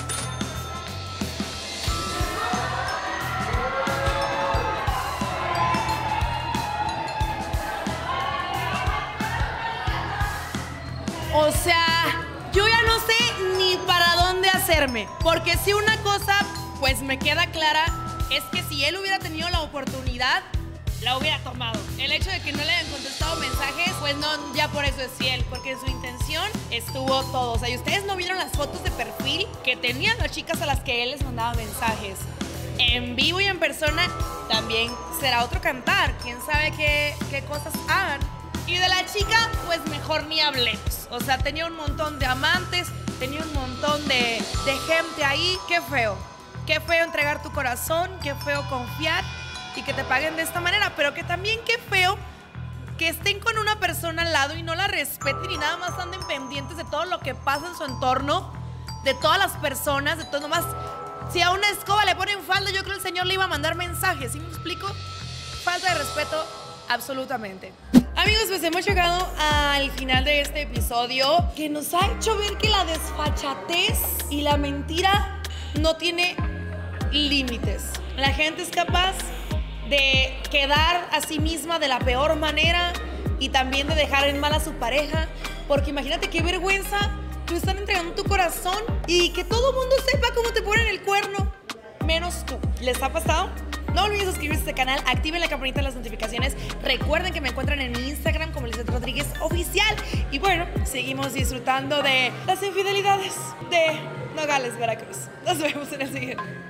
O sea, yo ya no sé ni para dónde hacerme. Porque si una cosa, pues me queda clara, es que si él hubiera tenido la oportunidad, la hubiera tomado. El hecho de que no le hayan contestado mensajes, pues no, ya por eso es fiel. Porque en su intención estuvo todo. O sea, y ustedes no vieron las fotos de perfil que tenían las chicas a las que él les mandaba mensajes. En vivo y en persona también será otro cantar. Quién sabe qué, qué cosas hagan. Y de la chica, pues mejor ni hablemos. O sea, tenía un montón de amantes, tenía un montón de, de gente ahí. Qué feo. Qué feo entregar tu corazón, qué feo confiar y que te paguen de esta manera. Pero que también qué feo que estén con una persona al lado y no la respeten y nada más anden pendientes de todo lo que pasa en su entorno, de todas las personas, de todo nomás. Si a una escoba le ponen falda, yo creo que el señor le iba a mandar mensajes. ¿Sí me explico? Falta de respeto, absolutamente. Amigos, pues hemos llegado al final de este episodio que nos ha hecho ver que la desfachatez y la mentira no tiene límites. La gente es capaz de quedar a sí misma de la peor manera y también de dejar en mal a su pareja, porque imagínate qué vergüenza. Tú estás entregando tu corazón y que todo el mundo sepa cómo te ponen el cuerno, menos tú. ¿Les ha pasado? No olviden suscribirse a este canal, activen la campanita de las notificaciones. Recuerden que me encuentran en mi Instagram como Lisbeth Rodríguez Oficial. Y bueno, seguimos disfrutando de las infidelidades de Nogales, Veracruz. Nos vemos en el siguiente.